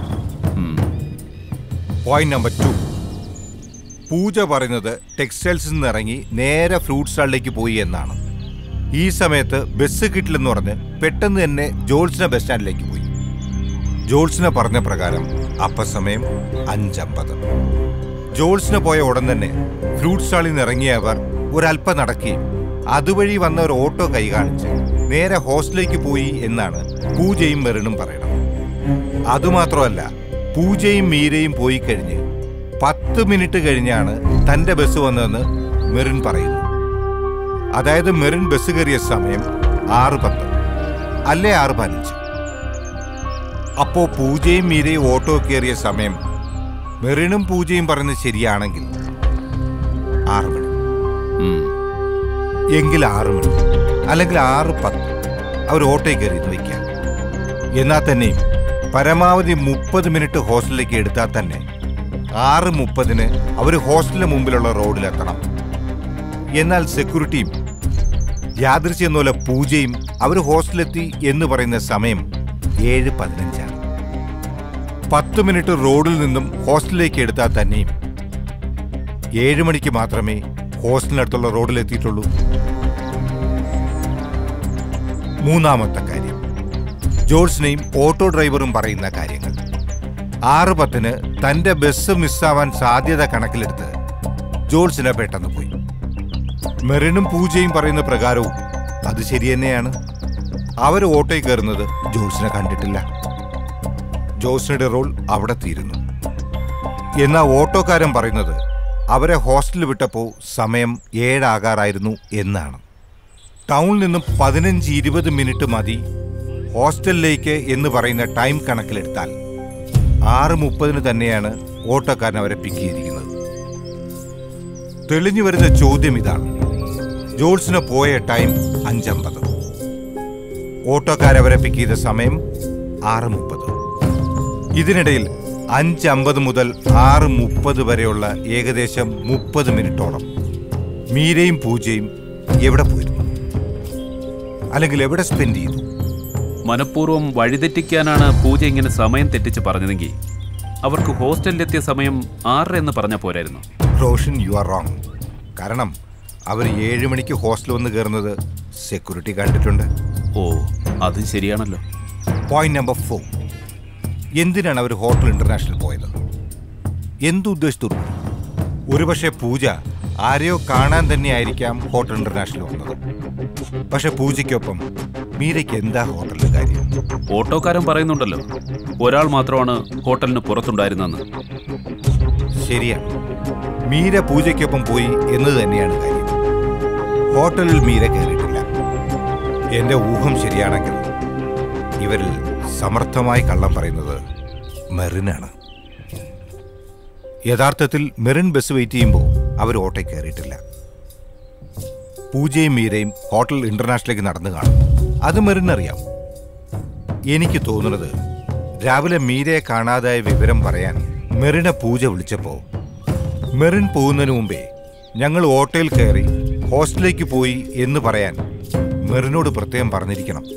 പോയിന്റ് നമ്പർ 2, പൂജ പറയുന്നത് ടെക്സ്റ്റൈൽസിൽ നിന്ന് ഇറങ്ങി നേരെ ഫ്രൂട്ട് സ്റ്റാളിലേക്ക് പോയി എന്നാണ്. ഈ സമയത്ത് ബസ് കിട്ടില്ലെന്ന് പറഞ്ഞ് പെട്ടെന്ന് തന്നെ ജോൾസിന ബസ് സ്റ്റാൻഡിലേക്ക് പോയി. ജോൾസിന പറഞ്ഞ പ്രകാരം അപ്പസമയം 5:50. ജോൾസിന പോയ ഉടൻ തന്നെ ഫ്രൂട്ട് സ്റ്റാളിൽ നിന്ന് ഇറങ്ങിയവർ ഒരല്പം നടക്കുകയും അതുവഴി വന്ന ഒരു ഓട്ടോ കൈ കാണിച്ച് നേരെ ഹോസ്റ്റലിലേക്ക് പോയി എന്നാണ് പൂജയും മെറിനും പറയണം. അതുമാത്രമല്ല, പൂജയും മീരയും പോയി കഴിഞ്ഞ് 10 മിനിറ്റ് കഴിഞ്ഞാണ് തന്റെ ബസ് വന്നതെന്ന് മെറിൻ പറയുന്നു. അതായത് മെറിൻ ബസ് കയറിയ സമയം 6:10 അല്ലേ 6:15. അപ്പോ പൂജയും മീരയും ഓട്ടോ കയറിയ സമയം മെറിനും പൂജയും പറയുന്നത് ശരിയാണെങ്കിൽ 6 മണി. എങ്കിൽ 6 മണി അല്ലെങ്കിൽ 6:10 അവർ ഓട്ടോയിൽ കയറിയെന്ന് വയ്ക്കാം. എന്നാൽ തന്നെയും പരമാവധി 30 മിനിറ്റ് ഹോസ്റ്റലിലേക്ക് എടുത്താൽ തന്നെ 6:30 അവർ ഹോസ്റ്റലിന് മുമ്പിലുള്ള റോഡിലെത്തണം. എന്നാൽ സെക്യൂരിറ്റിയും യാദൃശ്ചിയെന്നപോലെ പൂജയും അവർ ഹോസ്റ്റലിലെത്തി എന്ന് പറയുന്ന സമയം 7:15. 10 മിനിറ്റ് റോഡിൽ നിന്നും ഹോസ്റ്റലിലേക്ക് എടുത്താൽ തന്നെയും 7 മണിക്ക് മാത്രമേ ഹോസ്റ്റലിനടുത്തുള്ള റോഡിലെത്തിയിട്ടുള്ളൂ. മൂന്നാമത്തെ കാര്യം, ജോൾസിനെയും ഓട്ടോ ഡ്രൈവറും പറയുന്ന കാര്യങ്ങൾ. 6:10 തന്റെ ബസ് മിസ്സാവാൻ സാധ്യത കണക്കിലെടുത്ത് ജോൾസിനെ പെട്ടെന്ന് പോയി. മെറിനും പൂജയും പറയുന്ന പ്രകാരവും അത് ശരി തന്നെയാണ്. അവർ ഓട്ടോയിൽ കയറുന്നത് ജോൾസിനെ കണ്ടിട്ടില്ല. ജോൾസിന്റെ റോൾ അവിടെ തീരുന്നു. എന്നാൽ ഓട്ടോക്കാരൻ പറയുന്നത് അവരെ ഹോസ്റ്റലിൽ വിട്ടപ്പോൾ സമയം 7 ആകാറായിരുന്നു എന്നാണ്. ടൗണിൽ നിന്നും 15-20 മിനിറ്റ് മതി ഹോസ്റ്റലിലേക്ക് എന്ന് പറയുന്ന ടൈം കണക്കിലെടുത്താൽ 6:30 തന്നെയാണ് ഓട്ടോക്കാരൻ അവരെ പിക്ക് ചെയ്തിരിക്കുന്നത്. തെളിഞ്ഞു വരുന്ന ചോദ്യം ഇതാണ്, ജോൾസിന് പോയ ടൈം 5:50, ഓട്ടോക്കാരവരെ പിക്ക് ചെയ്ത സമയം 6:30. ഇതിനിടയിൽ 5:50 മുതൽ 6:30 വരെയുള്ള ഏകദേശം 30 മിനിറ്റോളം മീരയും പൂജയും എവിടെ പോയിരുന്നു, അല്ലെങ്കിൽ എവിടെ സ്പെൻഡ് ചെയ്തു? മനഃപൂർവ്വം വഴിതെറ്റിക്കാനാണ് പൂജ ഇങ്ങനെ സമയം തെറ്റിച്ച് പറഞ്ഞതെങ്കിൽ അവർക്ക് ഹോസ്റ്റലിലെത്തിയ സമയം 6 എന്ന് പറഞ്ഞാൽ പോരായിരുന്നു. Roshan, you are wrong. കാരണം അവർ 7 മണിക്ക് ഹോസ്റ്റൽ വന്ന് കയറുന്നത് സെക്യൂരിറ്റി കണ്ടിട്ടുണ്ട്. ഓ, അത് ശരിയാണല്ലോ. പോയിന്റ് നമ്പർ 4, എന്തിനാണ് അവർ ഹോട്ടൽ ഇന്റർനാഷണൽ പോയത്? എന്തുദ്ദേശത്തോടു? ഒരുപക്ഷെ പൂജ ആരെയോ കാണാൻ തന്നെയായിരിക്കാം ഹോട്ടൽ ഇന്റർനാഷണൽ വന്നത്. പക്ഷെ പൂജയ്ക്കൊപ്പം മീരയ്ക്ക് എന്താ ഹോട്ടലിൽ കാര്യം? ഓട്ടോക്കാരൻ പറയുന്നുണ്ടല്ലോ, ഒരാൾ മാത്രമാണ് ഹോട്ടലിന് പുറത്തുണ്ടായിരുന്നെന്ന്. ശരിയാണ്, മീര പൂജയ്ക്കൊപ്പം പോയി എന്നത് തന്നെയാണ് കാര്യം. ഹോട്ടലിൽ മീര കയറിയിട്ടില്ല. എന്റെ ഊഹം ശരിയാണെങ്കിൽ ഇവരിൽ സമർത്ഥമായി കള്ളം പറയുന്നത് മെറിനാണ്. യഥാർത്ഥത്തിൽ മെറിൻ ബസ് വെയിറ്റ് ചെയ്യുമ്പോൾ അവർ ഓട്ടോയിൽ കയറിയിട്ടില്ല. പൂജയും മീരയും ഹോട്ടൽ ഇന്റർനാഷണലിലേക്ക് നടന്നു കാണും. അത് മെറിനറിയാം. എനിക്ക് തോന്നുന്നത് രാവിലെ മീരയെ കാണാതായ വിവരം പറയാൻ മെറിനെ പൂജ വിളിച്ചപ്പോൾ മെറിൻ പോകുന്നതിന് മുമ്പേ ഞങ്ങൾ ഓട്ടോയിൽ കയറി ഹോസ്റ്റലിലേക്ക് പോയി എന്ന് പറയാൻ മെറിനോട് പ്രത്യേകം പറഞ്ഞിരിക്കണം.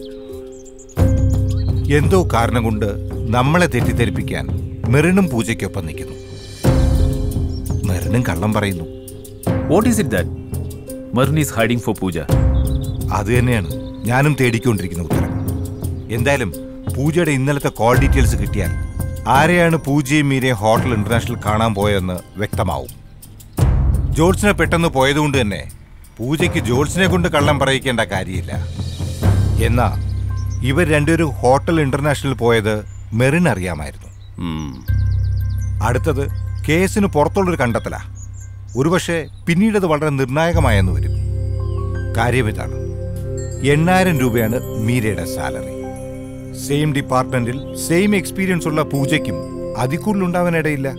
എന്തോ കാരണം കൊണ്ട് നമ്മളെ തെറ്റിദ്ധരിപ്പിക്കാൻ മെറിനും പൂജയ്ക്കൊപ്പം നിൽക്കുന്നു. മെറിനും കള്ളം പറയുന്നു. What is it that Merin is hiding for Pooja? അത് തന്നെയാണ് ഞാനും തേടിക്കൊണ്ടിരിക്കുന്ന ഉത്തരം. എന്തായാലും പൂജയുടെ ഇന്നലത്തെ കോൾ ഡീറ്റെയിൽസ് കിട്ടിയാൽ ആരെയാണ് പൂജയും മീരയും ഹോട്ടൽ ഇന്റർനാഷണൽ കാണാൻ പോയതെന്ന് വ്യക്തമാവും. ജോൾസിനെ പെട്ടെന്ന് പോയതുകൊണ്ട് തന്നെ പൂജയ്ക്ക് ജോൾസിനെ കൊണ്ട് കള്ളം പറയിക്കേണ്ട കാര്യമില്ല. എന്നാ ഇവർ രണ്ടുപേരും ഹോട്ടൽ ഇന്റർനാഷണൽ പോയത് മെറിൻ അറിയാമായിരുന്നു. അടുത്തത് കേസിന് പുറത്തുള്ളൊരു കണ്ടെത്തലാ. ഒരുപക്ഷെ പിന്നീടത് വളരെ നിർണായകമായെന്ന് വരും. കാര്യം ഇതാണ്, 8,000 രൂപയാണ് മീരയുടെ സാലറി. സെയിം ഡിപ്പാർട്ട്മെന്റിൽ സെയിം എക്സ്പീരിയൻസ് ഉള്ള പൂജയ്ക്കും അതിൽ കൂടുതലുണ്ടാവാനിടയില്ല.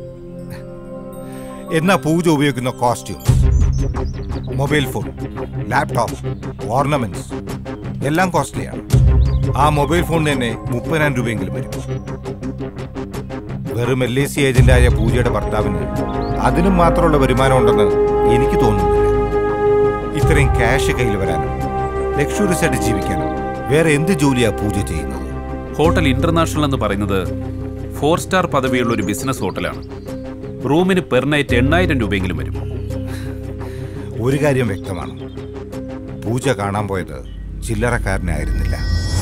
എന്നാ പൂജ ഉപയോഗിക്കുന്ന costume, mobile phone, laptop, ornaments എല്ലാം കോസ്റ്റ്ലിയാണ്. ആ മൊബൈൽ ഫോണിന് തന്നെ 30,000 രൂപയെങ്കിലും വരും. വെറും LIC ഏജന്റായ പൂജയുടെ ഭർത്താവിന് അതിനും മാത്രമുള്ള വരുമാനം ഉണ്ടെന്ന് എനിക്ക് തോന്നുന്നില്ല. ഇത്രയും ക്യാഷ് കയ്യിൽ വരാനും ലക്ഷറീസ് ആയിട്ട് ജീവിക്കാനും വേറെ എന്ത് ജോലിയാ പൂജ ചെയ്യുന്നത്? ഹോട്ടൽ ഇന്റർനാഷണൽ എന്ന് പറയുന്നത് 4 സ്റ്റാർ പദവിയുള്ള ഒരു ബിസിനസ് ഹോട്ടലാണ്. റൂമിന് പെർ നൈറ്റ് 8,000 രൂപയെങ്കിലും വരും. ഒരു കാര്യം വ്യക്തമാണ്, പൂജ കാണാൻ പോയത് ചില്ലറക്കാരനായിരുന്നില്ല.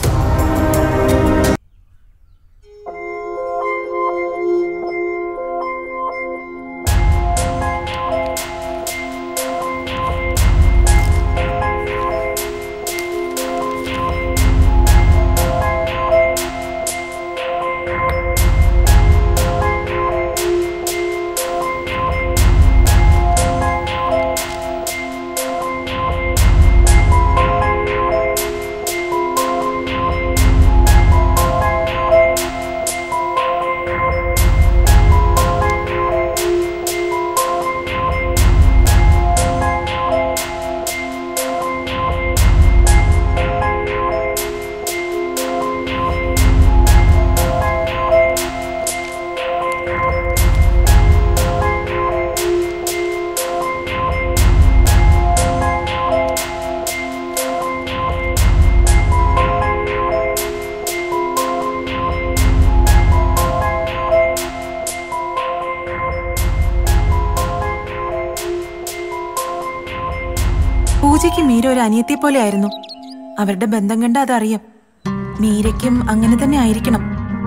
പൂജയ്ക്ക് മീര ഒരു അനിയത്തെ പോലെ ആയിരുന്നു. അവരുടെ ബന്ധം കണ്ട അതറിയാം. മീരയ്ക്കും അങ്ങനെ തന്നെ ആയിരിക്കണം.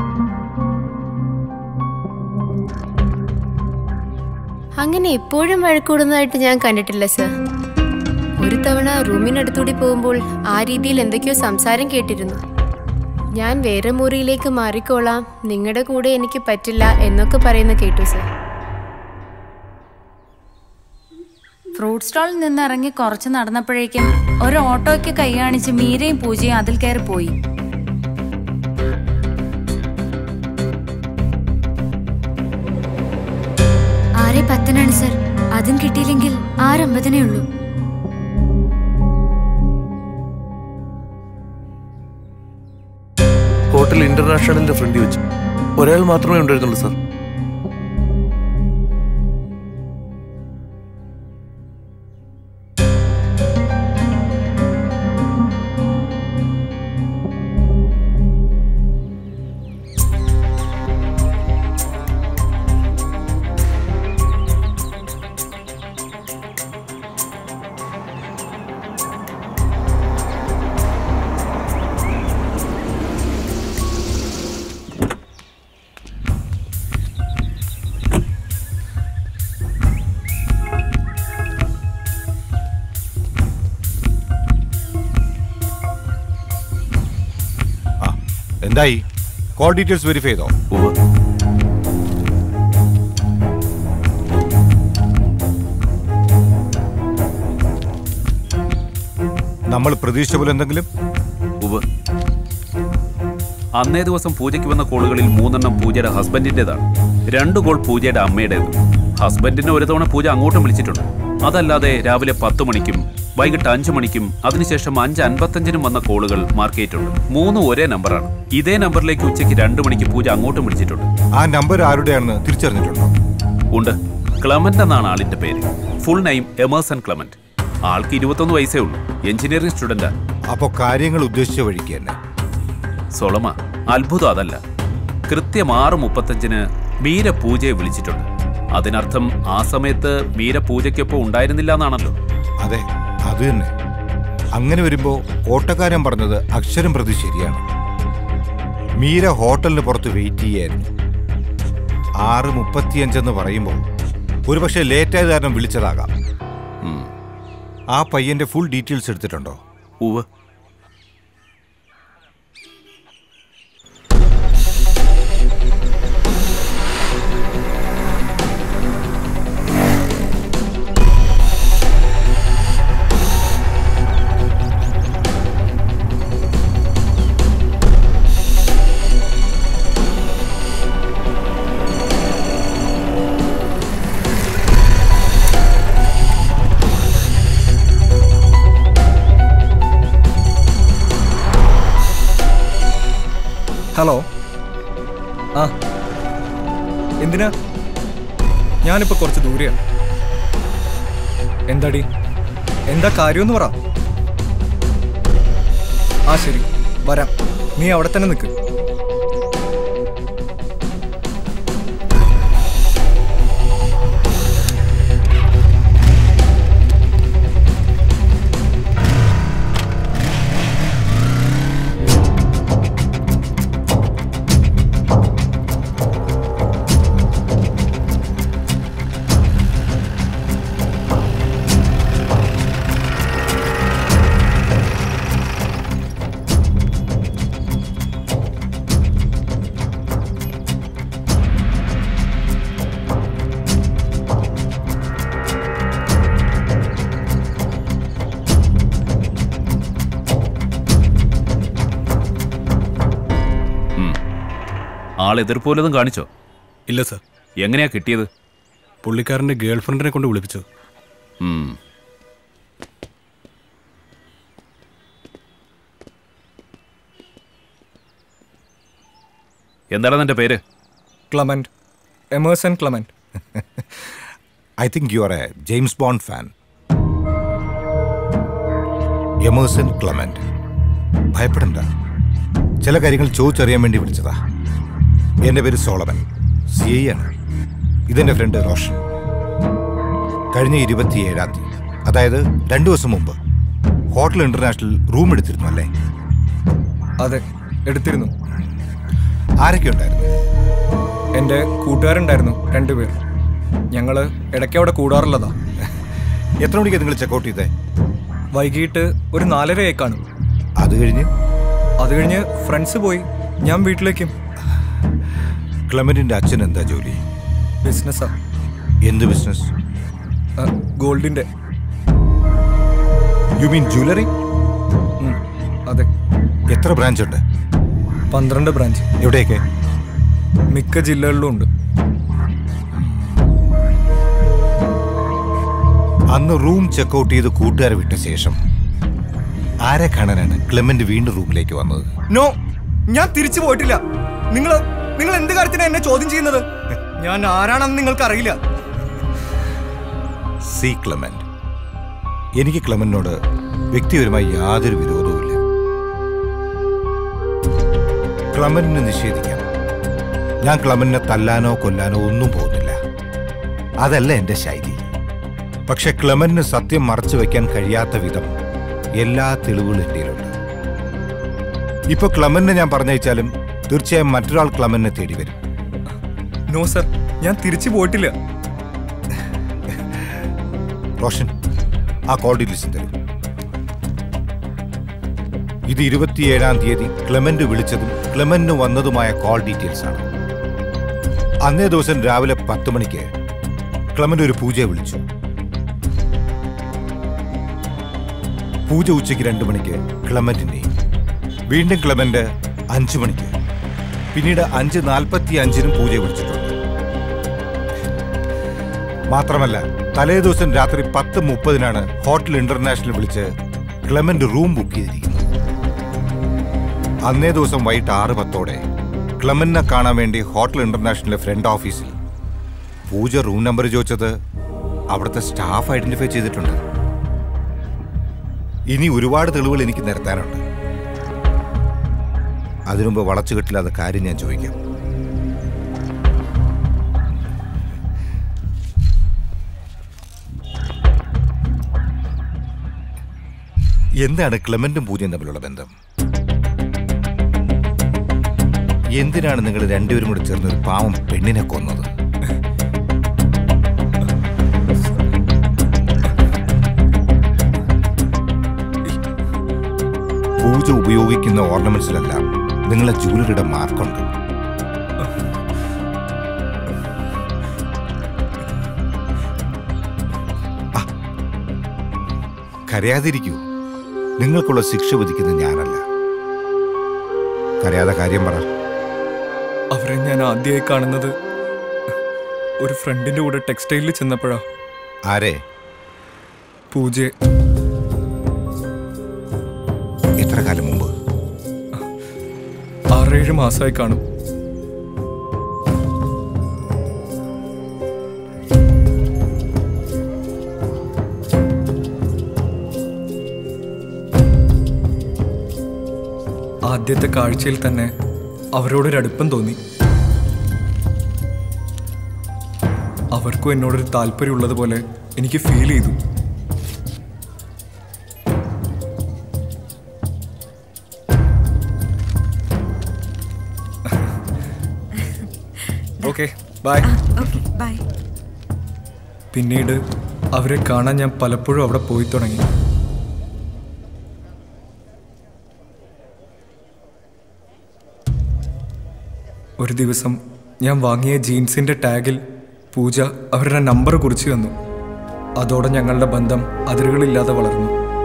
അങ്ങനെ എപ്പോഴും വഴക്കൂടുന്നതായിട്ട് ഞാൻ കണ്ടിട്ടില്ല സർ. ഒരു തവണ റൂമിനടുത്തൂടി പോകുമ്പോൾ ആ രീതിയിൽ എന്തൊക്കെയോ സംസാരം കേട്ടിരുന്നു. ഞാൻ വേറെ മുറിയിലേക്ക് മാറിക്കോളാം, നിങ്ങളുടെ കൂടെ എനിക്ക് പറ്റില്ല എന്നൊക്കെ പറയുന്ന കേട്ടു സർ. ഫ്രൂട്ട് സ്റ്റാളിൽ നിന്ന് ഇറങ്ങി കുറച്ച് നടന്നപ്പോഴേക്കും ഒരു ഓട്ടോയ്ക്ക് കൈ കാണിച്ച് മീരയും പൂജയും അതിൽ കയറി പോയി. ആരെ 10 സർ. അതും കിട്ടിയില്ലെങ്കിൽ 6:50 ഉള്ളൂ. ഹോട്ടൽ ഇന്റർനാഷണലിന്റെ ഫ്രണ്ടിൽ വെച്ച് ഒരാൾ മാത്രമേ ഉണ്ടായിരുന്നുള്ളൂ സാർ. എന്തായി? കോൾ ഡീറ്റെയിൽസ് വെരിഫൈ ചെയ്തോ? നമ്മൾ പ്രതീക്ഷിച്ച പോലെ എന്തെങ്കിലും? അന്നേ ദിവസം പൂജയ്ക്ക് വന്ന കോളുകളിൽ 3 പൂജയുടെ ഹസ്ബൻഡിൻ്റെതാണ്. 2 കോൾ പൂജയുടെ അമ്മയുടേത്. ഹസ്ബൻഡിനെ ഒരു തവണ പൂജ അങ്ങോട്ടും വിളിച്ചിട്ടുണ്ട്. അതല്ലാതെ രാവിലെ 10 മണിക്കും വൈകിട്ട് 5 മണിക്കും അതിനുശേഷം 5:55 വന്ന കോളുകൾ മാർക്ക് ചെയ്തിട്ടുണ്ട്. 3 ഒരേ നമ്പറാണ്. ഇതേ നമ്പറിലേക്ക് ഉച്ചയ്ക്ക് 2 മണിക്ക് പൂജ അങ്ങോട്ടും വിളിച്ചിട്ടുണ്ട്. ആ നമ്പർ ആരുടെയാണെന്ന് തിരിച്ചറിഞ്ഞിട്ടുണ്ടോ? ഉണ്ട്. ക്ലമന്റ് എന്നാണ് ആളിന്റെ പേര്. Full name Emerson Clement. ആൾക്ക് 21 വയസ്സേ ഉള്ളൂ. എഞ്ചിനീയറിംഗ് സ്റ്റുഡന്റാ. അപ്പോ കാര്യങ്ങൾ ഉദ്ദേശിച്ച വഴിക്ക് തന്നെ. സോളമ, അത്ഭുതം അതല്ല. കൃത്യം 6:35 മീര പൂജയെ വിളിച്ചിട്ടുണ്ട്. അതിനർത്ഥം ആ സമയത്ത് മീര പൂജയ്ക്കൊപ്പം ഉണ്ടായിരുന്നില്ല എന്നാണല്ലോ. അതെ, അത് തന്നെ. അങ്ങനെ വരുമ്പോ ഓട്ടക്കാരൻ പറഞ്ഞത് അക്ഷരം പ്രതി ശരിയാണ്. മീര ഹോട്ടലിന് പുറത്ത് വെയിറ്റ് ചെയ്യായിരുന്നു. 6:35 എന്ന് പറയുമ്പോൾ ഒരുപക്ഷെ ലേറ്റായത് കാരണം വിളിച്ചതാകാം. ആ പയ്യന്റെ ഫുൾ ഡീറ്റെയിൽസ് എടുത്തിട്ടുണ്ടോ? ഉവ്വ്. ഹലോ. ആ, എന്തിനാ? ഞാനിപ്പോൾ കുറച്ച് ദൂരെയാണ്. എന്താടി, എന്താ കാര്യമെന്ന് പറ. ആ ശരി, വരാം. നീ അവിടെ തന്നെ നിൽക്ക്. ആൾ എതിർപ്പോലതും കാണിച്ചോ? ഇല്ല സർ. എങ്ങനെയാ കിട്ടിയത്? പുള്ളിക്കാരൻ്റെ ഗേൾഫ്രണ്ടിനെ കൊണ്ട് വിളിപ്പിച്ചു. എന്താണ് നിന്റെ പേര്? Clement. Emerson Clement. I think you are a James Bond fan. Emerson Clement. ഭയപ്പെടണ്ട. ചില കാര്യങ്ങൾ ചോദിച്ചറിയാൻ വേണ്ടി വിളിച്ചതാ. എൻ്റെ പേര് സോളമൻ. CI ആണ്. ഇതെൻ്റെ ഫ്രണ്ട് റോഷൻ. കഴിഞ്ഞ 27-ാം തീയതി, അതായത് 2 ദിവസം മുമ്പ് ഹോട്ടൽ ഇന്റർനാഷണൽ റൂം എടുത്തിരുന്നു അല്ലേ? അതെ, എടുത്തിരുന്നു. ആരൊക്കെ ഉണ്ടായിരുന്നു? എൻ്റെ കൂട്ടുകാരുണ്ടായിരുന്നു 2 പേർ. ഞങ്ങൾ ഇടയ്ക്ക് അവിടെ കൂടാറുള്ളതാ. എത്ര മണിക്കാണ് നിങ്ങൾ ചെക്കൗട്ട് ചെയ്തേ? വൈകിട്ട് ഒരു 4:30 കാണും. അത് കഴിഞ്ഞ് ഫ്രണ്ട്സ് പോയി. ഞാൻ വീട്ടിലേക്കും. ക്ലമന്റിന്റെ അച്ഛൻ എന്താ ജോലി? ബിസിനസ്സാ. എന്ത് ബിസിനസ്? ഗോൾഡിന്റെ. You mean jewellery? അതെ. എത്ര ബ്രാഞ്ച് ഉണ്ട്? 12 ബ്രാഞ്ച്. എവിടെയൊക്കെ? മിക്ക ജില്ലകളിലും ഉണ്ട്. അന്ന് റൂം ചെക്കൗട്ട് ചെയ്ത് കൂട്ടുകാരെ വിട്ട ശേഷം ആരെ കാണാനാണ് ക്ലെമന്റ് വീണ്ടും റൂമിലേക്ക് വന്നത്? നോ, ഞാൻ തിരിച്ചു പോയിട്ടില്ല. നിങ്ങൾ എന്ത് കാര്യത്തിനാണ് എന്നെ ചോദ്യം ചെയ്യുന്നത്? ഞാൻ ആരാണെന്ന് നിങ്ങൾക്ക് അറിയില്ല. സി ക്ലെമന്റ്, എനിക്ക് ക്ലെമന്റിനോട് വ്യക്തിപരമായി യാതൊരു വിരോധവുമില്ല. ക്ലെമന്റിനെ നിഷേധിക്കാം. ഞാൻ ക്ലെമന്റിനെ തല്ലാനോ കൊല്ലാനോ ഒന്നും പോകുന്നില്ല. അതല്ല എൻ്റെ ശൈലി. പക്ഷെ ക്ലെമന്റിന് സത്യം മറച്ചു വയ്ക്കാൻ കഴിയാത്ത വിധം എല്ലാ തെളിവുകളും എന്റെയിലുണ്ട്. ഇപ്പൊ ക്ലെമന്റിനെ ഞാൻ പറഞ്ഞയച്ചാലും തീർച്ചയായും മറ്റൊരാൾ ക്ലെമന്റിനെ തേടി വരും. നോ സർ, ഞാൻ തിരിച്ചു പോയിട്ടില്ല. റോഷൻ, ആ കോൾ ഡീറ്റെയിൽസ് തരും. ഇത് 27-ാം തീയതി ക്ലെമന്റ് വിളിച്ചതും ക്ലെമന്റിന് വന്നതുമായ കോൾ ഡീറ്റെയിൽസ് ആണ്. അന്നേ ദിവസം രാവിലെ 10 മണിക്ക് ക്ലെമന്റ് ഒരു പൂജയെ വിളിച്ചു. പൂജ ഉച്ചയ്ക്ക് 2 മണിക്ക് ക്ലെമന്റിനെയും, വീണ്ടും ക്ലെമന്റ് 5 മണിക്ക്, പിന്നീട് 5:45-നും പൂജ വിളിച്ചിട്ടുണ്ട്. മാത്രമല്ല തലേ ദിവസം രാത്രി 10:30-നാണ് ഹോട്ടൽ ഇന്റർനാഷണൽ വിളിച്ച് ക്ലെമന്റ് റൂം ബുക്ക് ചെയ്തിരിക്കുന്നത്. അന്നേ ദിവസം വൈകിട്ട് 6:10-ഓടെ ക്ലെമന്റിനെ കാണാൻ വേണ്ടി ഹോട്ടൽ ഇന്റർനാഷണലിലെ ഫ്രണ്ട് ഓഫീസിൽ പൂജ റൂം നമ്പർ ചോദിച്ചത് അവിടുത്തെ സ്റ്റാഫ് ഐഡന്റിഫൈ ചെയ്തിട്ടുണ്ട്. ഇനി ഒരുപാട് തെളിവുകൾ എനിക്ക് നിരത്താനുണ്ട്. അതിനുമുമ്പ് വളച്ചുകെട്ടില്ലാത്ത കാര്യം ഞാൻ ചോദിക്കാം. എന്താണ് ക്ലെമന്റും പൂജയും തമ്മിലുള്ള ബന്ധം? എന്തിനാണ് നിങ്ങൾ രണ്ടുപേരും കൂടി ചേർന്ന് ഒരു പാവം പെണ്ണിനെ കൊന്നത്? പൂജ ഉപയോഗിക്കുന്ന ഓർണമെന്റ്സിലെല്ലാം നിങ്ങളെ ജൂവലറിയുടെ മാർക്കുണ്ട്. കരയാതിരിക്കൂ. നിങ്ങൾക്കുള്ള ശിക്ഷ വിധിക്കുന്നത് ഞാനല്ല. കരയാതെ കാര്യം പറ. അവരെ ഞാൻ ആദ്യമായി കാണുന്നത് ഒരു ഫ്രണ്ടിന്റെ കൂടെ ടെക്സ്റ്റൈലിൽ ചെന്നപ്പോഴാ. ആരെ? പൂജയെ. എത്ര കാലം മുമ്പ്? 6-7 മാസമായി കാണും. ആദ്യത്തെ കാഴ്ചയിൽ തന്നെ അവരോടൊരടുപ്പം തോന്നി. അവർക്കും എന്നോടൊരു താല്പര്യമുള്ളതുപോലെ എനിക്ക് ഫീൽ ചെയ്തു. Okay bye. ബൈ. പിന്നീട് അവരെ കാണാൻ ഞാൻ പലപ്പോഴും അവിടെ പോയി തുടങ്ങി. ഒരു ദിവസം ഞാൻ വാങ്ങിയ ജീൻസിൻ്റെ ടാഗിൽ പൂജ അവരുടെ നമ്പർ കുറിച്ച് തന്നു. അതോടെ ഞങ്ങളുടെ ബന്ധം അതിരുകളില്ലാതെ വളർന്നു.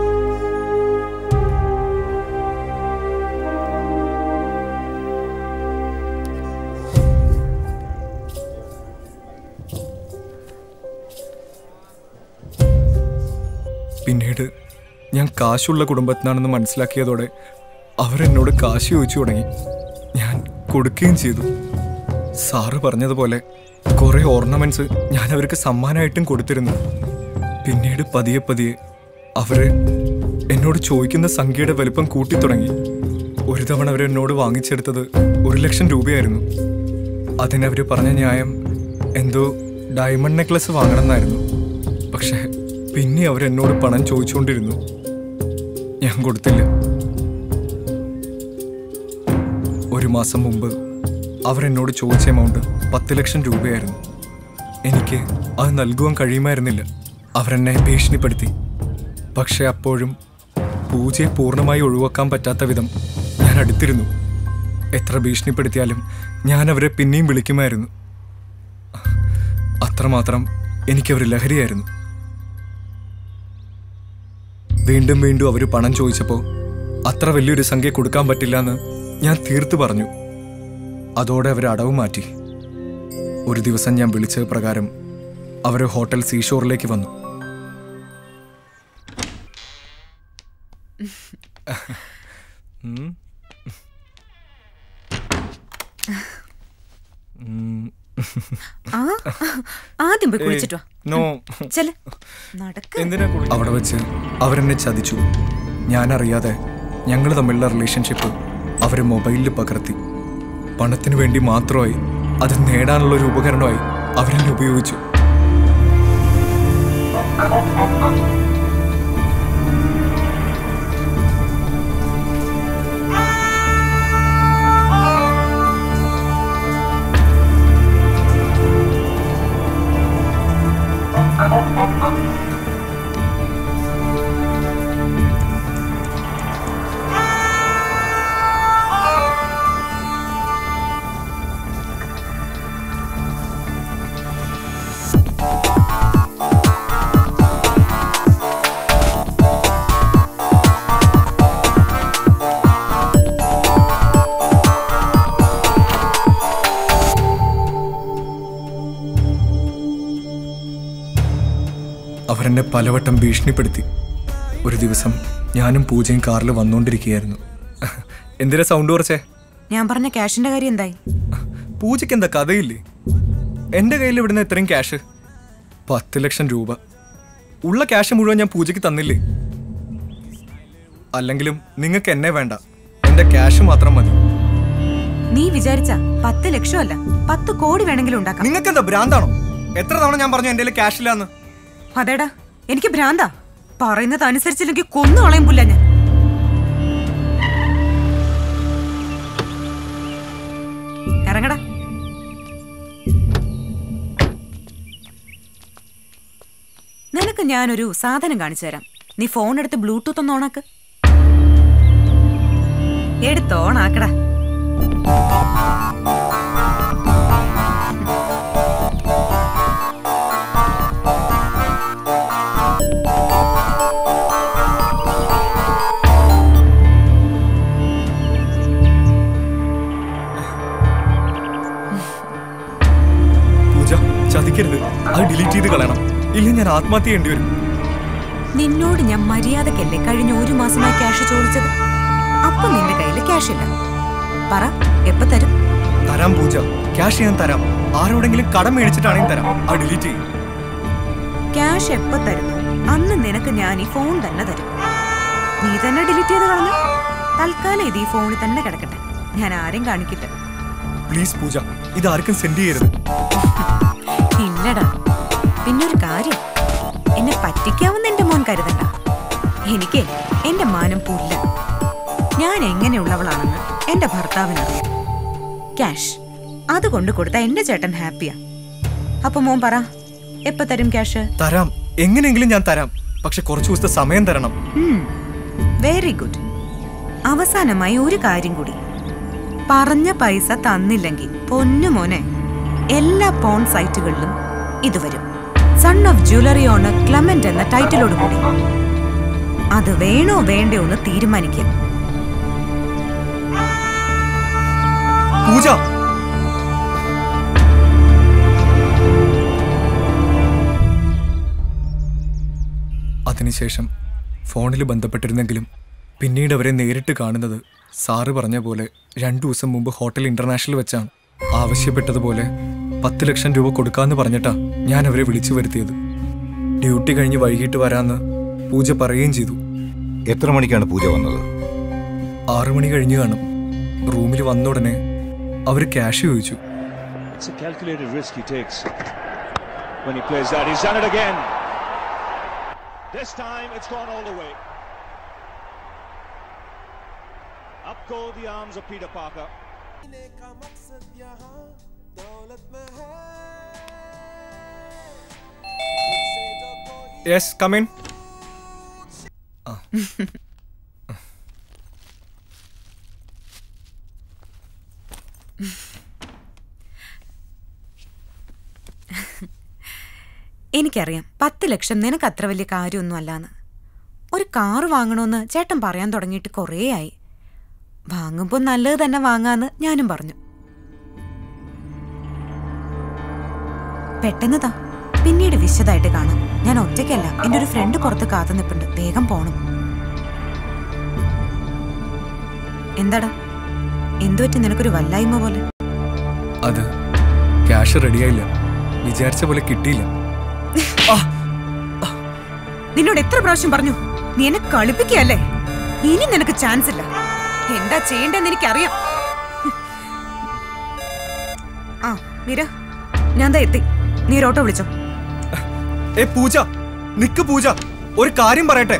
പിന്നീട് ഞാൻ കാശുള്ള കുടുംബത്തിനാണെന്ന് മനസ്സിലാക്കിയതോടെ അവരെന്നോട് കാശ് ചോദിച്ചു തുടങ്ങി. ഞാൻ കൊടുക്കുകയും ചെയ്തു. സാറ് പറഞ്ഞതുപോലെ കുറേ ഓർണമെന്റ്സ് ഞാൻ അവർക്ക് സമ്മാനമായിട്ടും കൊടുത്തിരുന്നു. പിന്നീട് പതിയെ പതിയെ അവര് എന്നോട് ചോദിക്കുന്ന സംഖ്യയുടെ വലുപ്പം കൂട്ടിത്തുടങ്ങി. ഒരു തവണ അവരെന്നോട് വാങ്ങിച്ചെടുത്തത് 1,00,000 രൂപയായിരുന്നു. അതിനവർ പറഞ്ഞ ന്യായം എന്തോ ഡയമണ്ട് നെക്ലസ് വാങ്ങണമെന്നായിരുന്നു. പക്ഷേ പിന്നെ അവരെന്നോട് പണം ചോദിച്ചുകൊണ്ടിരുന്നു. ഞാൻ കൊടുത്തില്ല. 1 മാസം മുമ്പ് അവരെന്നോട് ചോദിച്ച എമൗണ്ട് 10,00,000 രൂപയായിരുന്നു. എനിക്ക് അത് നൽകുവാൻ കഴിയുമായിരുന്നില്ല. അവരെന്നെ ഭീഷണിപ്പെടുത്തി. പക്ഷെ അപ്പോഴും പൂജയെ പൂർണ്ണമായി ഒഴിവാക്കാൻ പറ്റാത്ത വിധം ഞാൻ അടുത്തിരുന്നു. എത്ര ഭീഷണിപ്പെടുത്തിയാലും ഞാൻ അവരെ പിന്നെയും വിളിക്കുമായിരുന്നു. അത്രമാത്രം എനിക്കവർ ലഹരിയായിരുന്നു. വീണ്ടും വീണ്ടും അവർ പണം ചോദിച്ചപ്പോൾ അത്ര വലിയൊരു സംഖ്യ കൊടുക്കാൻ പറ്റില്ല എന്ന് ഞാൻ തീർത്തു പറഞ്ഞു. അതോടെ അവർ അടവ് മാറ്റി. ഒരു ദിവസം ഞാൻ വിളിച്ചത് പ്രകാരം അവർ ഹോട്ടൽ സീഷോറിലേക്ക് വന്നു. ആദ്യം പോയി കുളിച്ചിട്ടോ. അവിടെ വെച്ച് അവരെന്നെ ചതിച്ചു. ഞാനറിയാതെ ഞങ്ങൾ തമ്മിലുള്ള റിലേഷൻഷിപ്പ് അവർ മൊബൈലിൽ പകർത്തി. പണത്തിന് വേണ്ടി മാത്രമായി, അത് നേടാനുള്ള ഒരു ഉപകരണമായി അവരെന്നെ ഉപയോഗിച്ചു. അവരെന്നെ പലവട്ടം ഭീഷണിപ്പെടുത്തി. ഒരു ദിവസം ഞാനും പൂജയും കാറിൽ വന്നുകൊണ്ടിരിക്കുകയായിരുന്നു. എന്തിനാ സൗണ്ട് കുറച്ചേ? ഞാൻ പറഞ്ഞ ക്യാഷിന്റെ കാര്യം എന്തായി? പൂജയ്ക്ക് എന്താ കഥയില്ലേ? എൻ്റെ കയ്യിൽ ഇവിടുന്ന് എത്രയും ക്യാഷ്? 10 ലക്ഷം രൂപ. ഉള്ള ക്യാഷ് മുഴുവൻ ഞാൻ പൂജയ്ക്ക് തന്നില്ലേ? അല്ലെങ്കിലും നിങ്ങൾക്ക് എന്നെ വേണ്ട, എൻ്റെ ക്യാഷ് മാത്രം മതി. നീ വിചാരിച്ച 10 ലക്ഷം അല്ല 10 കോടി വേണമെങ്കിലും ഉണ്ടാക്കാം. നിങ്ങൾക്ക് എന്താ ഭ്രാന്താണോ? എത്ര തവണ ഞാൻ പറഞ്ഞു എൻ്റെ ക്യാഷ് ഇല്ലാന്ന്? അതേടാ, എനിക്ക് ഭ്രാന്താ. പറയുന്നത് അനുസരിച്ചില്ലെങ്കിൽ കൊന്നു കളയും പുല്ല ഞാൻ. ഇറങ്ങടാ. നിനക്ക് ഞാനൊരു സാധനം കാണിച്ചു തരാം. നീ ഫോൺ എടുത്ത് ബ്ലൂടൂത്ത് ഒന്ന് ഓണാക്ക്. എടുത്ത് ഓണാക്കടാ. ചതിക്കരുത്, അത് ഡിലീറ്റ് ചെയ്ത് കളയണം, ഇല്ല ഞാൻ ആത്മഹത്യ ചെയ്യേണ്ടി വരും. നിന്നോട് ഞാൻ മര്യാദക്കല്ലേ കഴിഞ്ഞ 1 മാസമായി ക്യാഷ് ചോദിച്ചത്? അപ്പൊ നിന്റെ കയ്യിൽ ക്യാഷ് ഇല്ല. പറ, എപ്പ തരും? തരാം പൂജ, ക്യാഷ് ഞാൻ തരാം. ആരോടെങ്കിലും കടം മേടിച്ചിട്ടാണെങ്കിൽ തരാം. അത് ഡിലീറ്റ് ചെയ്യും. ക്യാഷ് എപ്പ തരുന്നു അന്ന് നിനക്ക് ഞാൻ ഈ ഫോൺ തന്നെ തരും. നീ തന്നെ ഡിലീറ്റ് ചെയ്ത് കളഞ്ഞു. തൽക്കാലം ഇത് ഈ ഫോണിൽ തന്നെ കിടക്കട്ടെ. ഞാൻ ആരെയും കാണിക്കില്ല. പ്ലീസ് പൂജ, ഇത് ആർക്കും സെൻഡ് ചെയ്യരുത്. ഇല്ലടാ. പിന്നൊരു കാര്യം, എന്നെ പറ്റിക്കാവുന്ന എന്റെ മോൻ കരുതണ്ട. എനിക്ക് എന്റെ മാനം പുല്ല. ഞാൻ എങ്ങനെയുള്ളവളാണെന്ന് എന്റെ ഭർത്താവിനറിയാം. ക്യാഷ് അത് കൊണ്ട് കൊടുത്ത എന്റെ ചേട്ടൻ ഹാപ്പിയാ. അപ്പൊ മോൻ പറ, എപ്പ തരും ക്യാഷ്? തരാം, എങ്ങനെയെങ്കിലും ഞാൻ തരാം. പക്ഷെ കുറച്ചു ദിവസത്തെ സമയം തരണം. Very good. അവസാനമായി ഒരു കാര്യം കൂടി. പറഞ്ഞ പൈസ തന്നില്ലെങ്കിൽ പൊന്നു മോനെ, എല്ലാ പോൺ സൈറ്റുകളിലും ഇത് വരും. Son of jewellery owner Clement എന്ന ടൈറ്റിലോട് കൂടി. അത് വേണോ വേണ്ടയോ എന്ന് തീരുമാനിക്കാം. പൂജ, അതിനുശേഷം ഫോണിൽ ബന്ധപ്പെട്ടിരുന്നെങ്കിലും പിന്നീട് അവരെ നേരിട്ട് കാണുന്നത് സാറ് പറഞ്ഞ പോലെ 2 ദിവസം മുമ്പ് ഹോട്ടൽ ഇന്റർനാഷണൽ വെച്ചാണ്. ആവശ്യപ്പെട്ടതുപോലെ 10 ലക്ഷം രൂപ കൊടുക്കാന്ന് പറഞ്ഞിട്ടാ ഞാൻ അവരെ വിളിച്ചു വരുത്തിയത്. ഡ്യൂട്ടി കഴിഞ്ഞ് വൈകിട്ട് വരാന്ന് പൂജ പറയുകയും ചെയ്തു. എത്ര മണിക്കാണ് പൂജ വന്നത്? 6 മണി കഴിഞ്ഞ് കാണും. റൂമിൽ വന്ന ഉടനെ അവർ ക്യാഷ് ചോദിച്ചു. Up go the arms of Peter Parker. Yes, come in. എനിക്കറിയാം 10 ലക്ഷം നിനക്ക് അത്ര വലിയ കാര്യമൊന്നും അല്ലാന്ന്. ഒരു കാറ് വാങ്ങണമെന്ന് ചേട്ടൻ പറയാൻ തുടങ്ങിയിട്ട് കുറേയായി. വാങ്ങുമ്പോൾ നല്ലത് തന്നെ വാങ്ങാന്ന് ഞാനും പറഞ്ഞു. പെട്ടെന്ന് പിന്നീട് വിശദമായിട്ട് കാണാം. ഞാൻ ഒറ്റയ്ക്കല്ല, എൻ്റെ ഒരു ഫ്രണ്ട് പുറത്ത് കാത്തു നിൽപ്പുണ്ട്. വേഗം പോണം. എന്താടാ, എന്തുപറ്റി നിനക്കൊരു വല്ലായ്മ പോലെ? അത് ക്യാഷ് റെഡിയായില്ല, വിചാരിച്ച പോലെ കിട്ടിയില്ല. നിന്നോട് എത്ര പ്രാവശ്യം പറഞ്ഞു? നീ എന്നെ കളിപ്പിക്കുകയല്ലേ? ഇനി നിനക്ക് ചാൻസ് ഇല്ല. എന്താ ചെയ്യേണ്ടെന്ന് എനിക്കറിയാം. ആ മീര, ഞാൻ ദാ എത്തി. നീ ഒരു ഓട്ടോ വിളിച്ചോ. പൂജ നിക്ക്, പൂജ ഒരു കാര്യം പറയട്ടെ.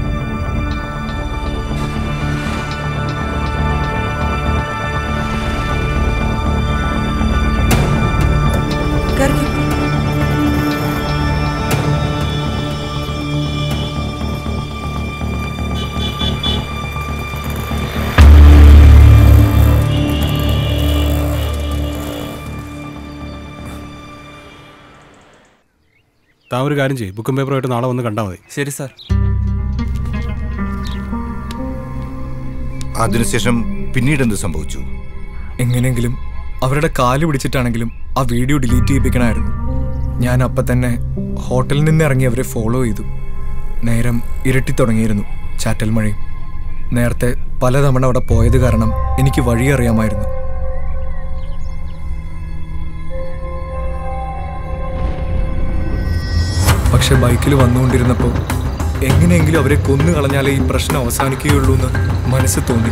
താൻ ഒരു കാര്യം ചെയ്യും, ബുക്കും പേപ്പറുമായിട്ട് നാളെ വന്ന് കണ്ടാൽ മതി. ശരി സാർ. അതിനുശേഷം പിന്നീട് എന്ത് സംഭവിച്ചു? എങ്ങനെയെങ്കിലും അവരുടെ കാല് പിടിച്ചിട്ടാണെങ്കിലും ആ വീഡിയോ ഡിലീറ്റ് ചെയ്യിപ്പിക്കണമായിരുന്നു. ഞാൻ അപ്പം തന്നെ ഹോട്ടലിൽ നിന്ന് ഇറങ്ങി അവരെ ഫോളോ ചെയ്തു. നേരം ഇരട്ടി തുടങ്ങിയിരുന്നു. ചാറ്റൽ മഴയും. നേരത്തെ പലതവണ അവിടെ പോയത് കാരണം എനിക്ക് വഴി അറിയാമായിരുന്നു. പക്ഷെ ബൈക്കിൽ വന്നുകൊണ്ടിരുന്നപ്പോൾ എങ്ങനെയെങ്കിലും അവരെ കൊന്നു കളഞ്ഞാലേ ഈ പ്രശ്നം അവസാനിക്കുകയുള്ളൂ എന്ന് മനസ്സ് തോന്നി.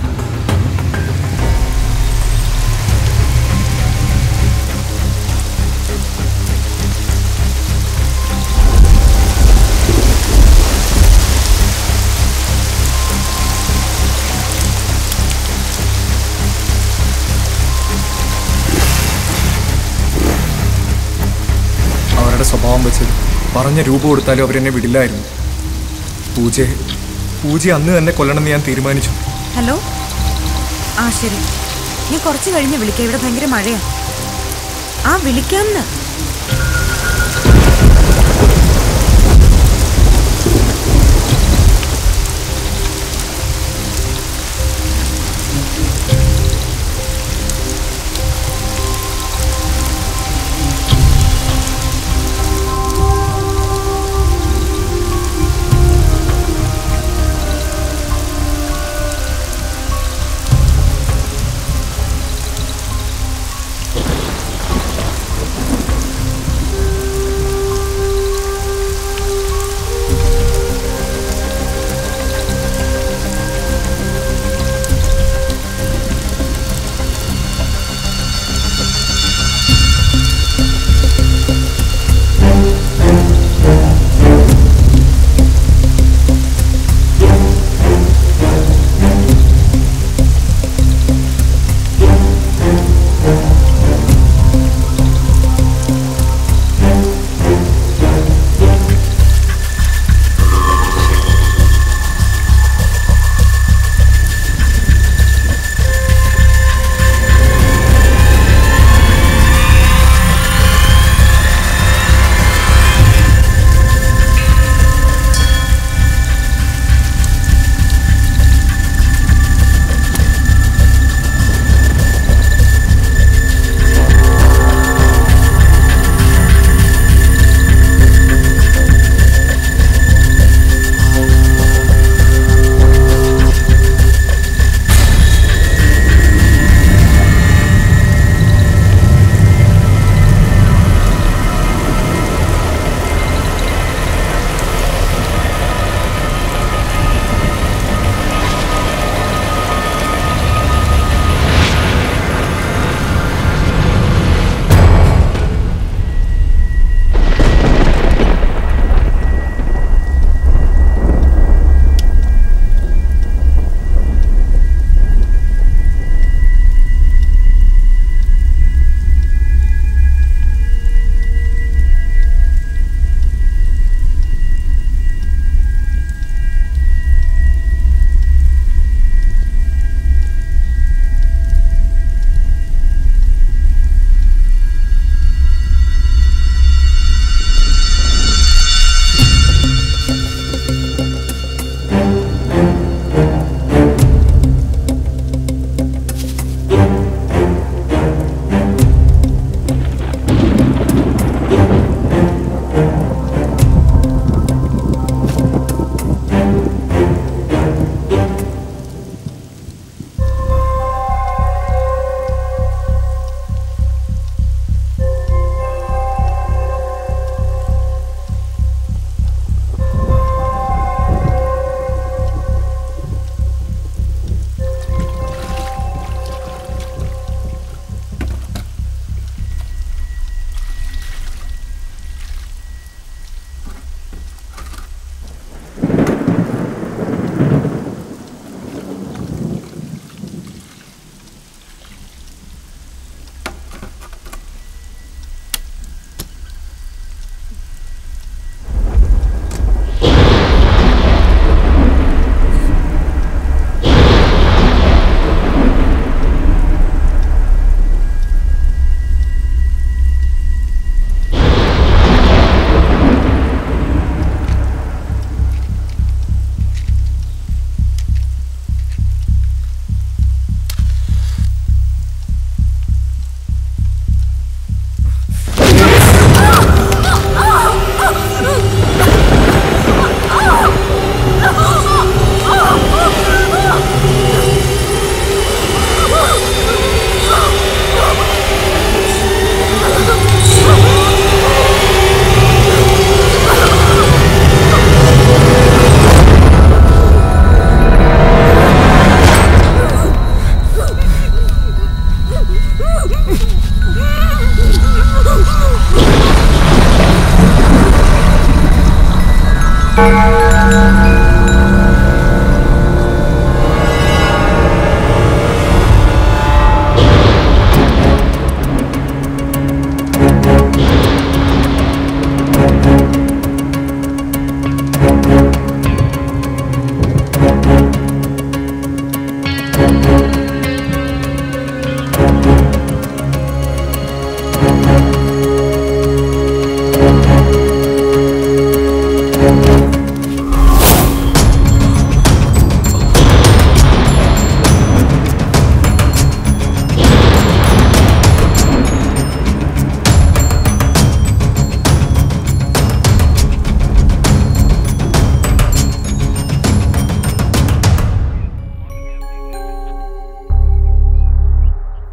അവരുടെ സ്വഭാവം വെച്ച് പറഞ്ഞ രൂപ കൊടുത്താലും അവരെന്നെ വിടില്ലായിരുന്നു. പൂജ അന്ന് തന്നെ കൊല്ലണമെന്ന് ഞാൻ തീരുമാനിച്ചു. ഹലോ, ആ ശരി, ഞാൻ കുറച്ച് കഴിഞ്ഞ് വിളിക്കാം. ഇവിടെ ഭയങ്കര മഴയാ. ആ വിളിക്കാമെന്ന്.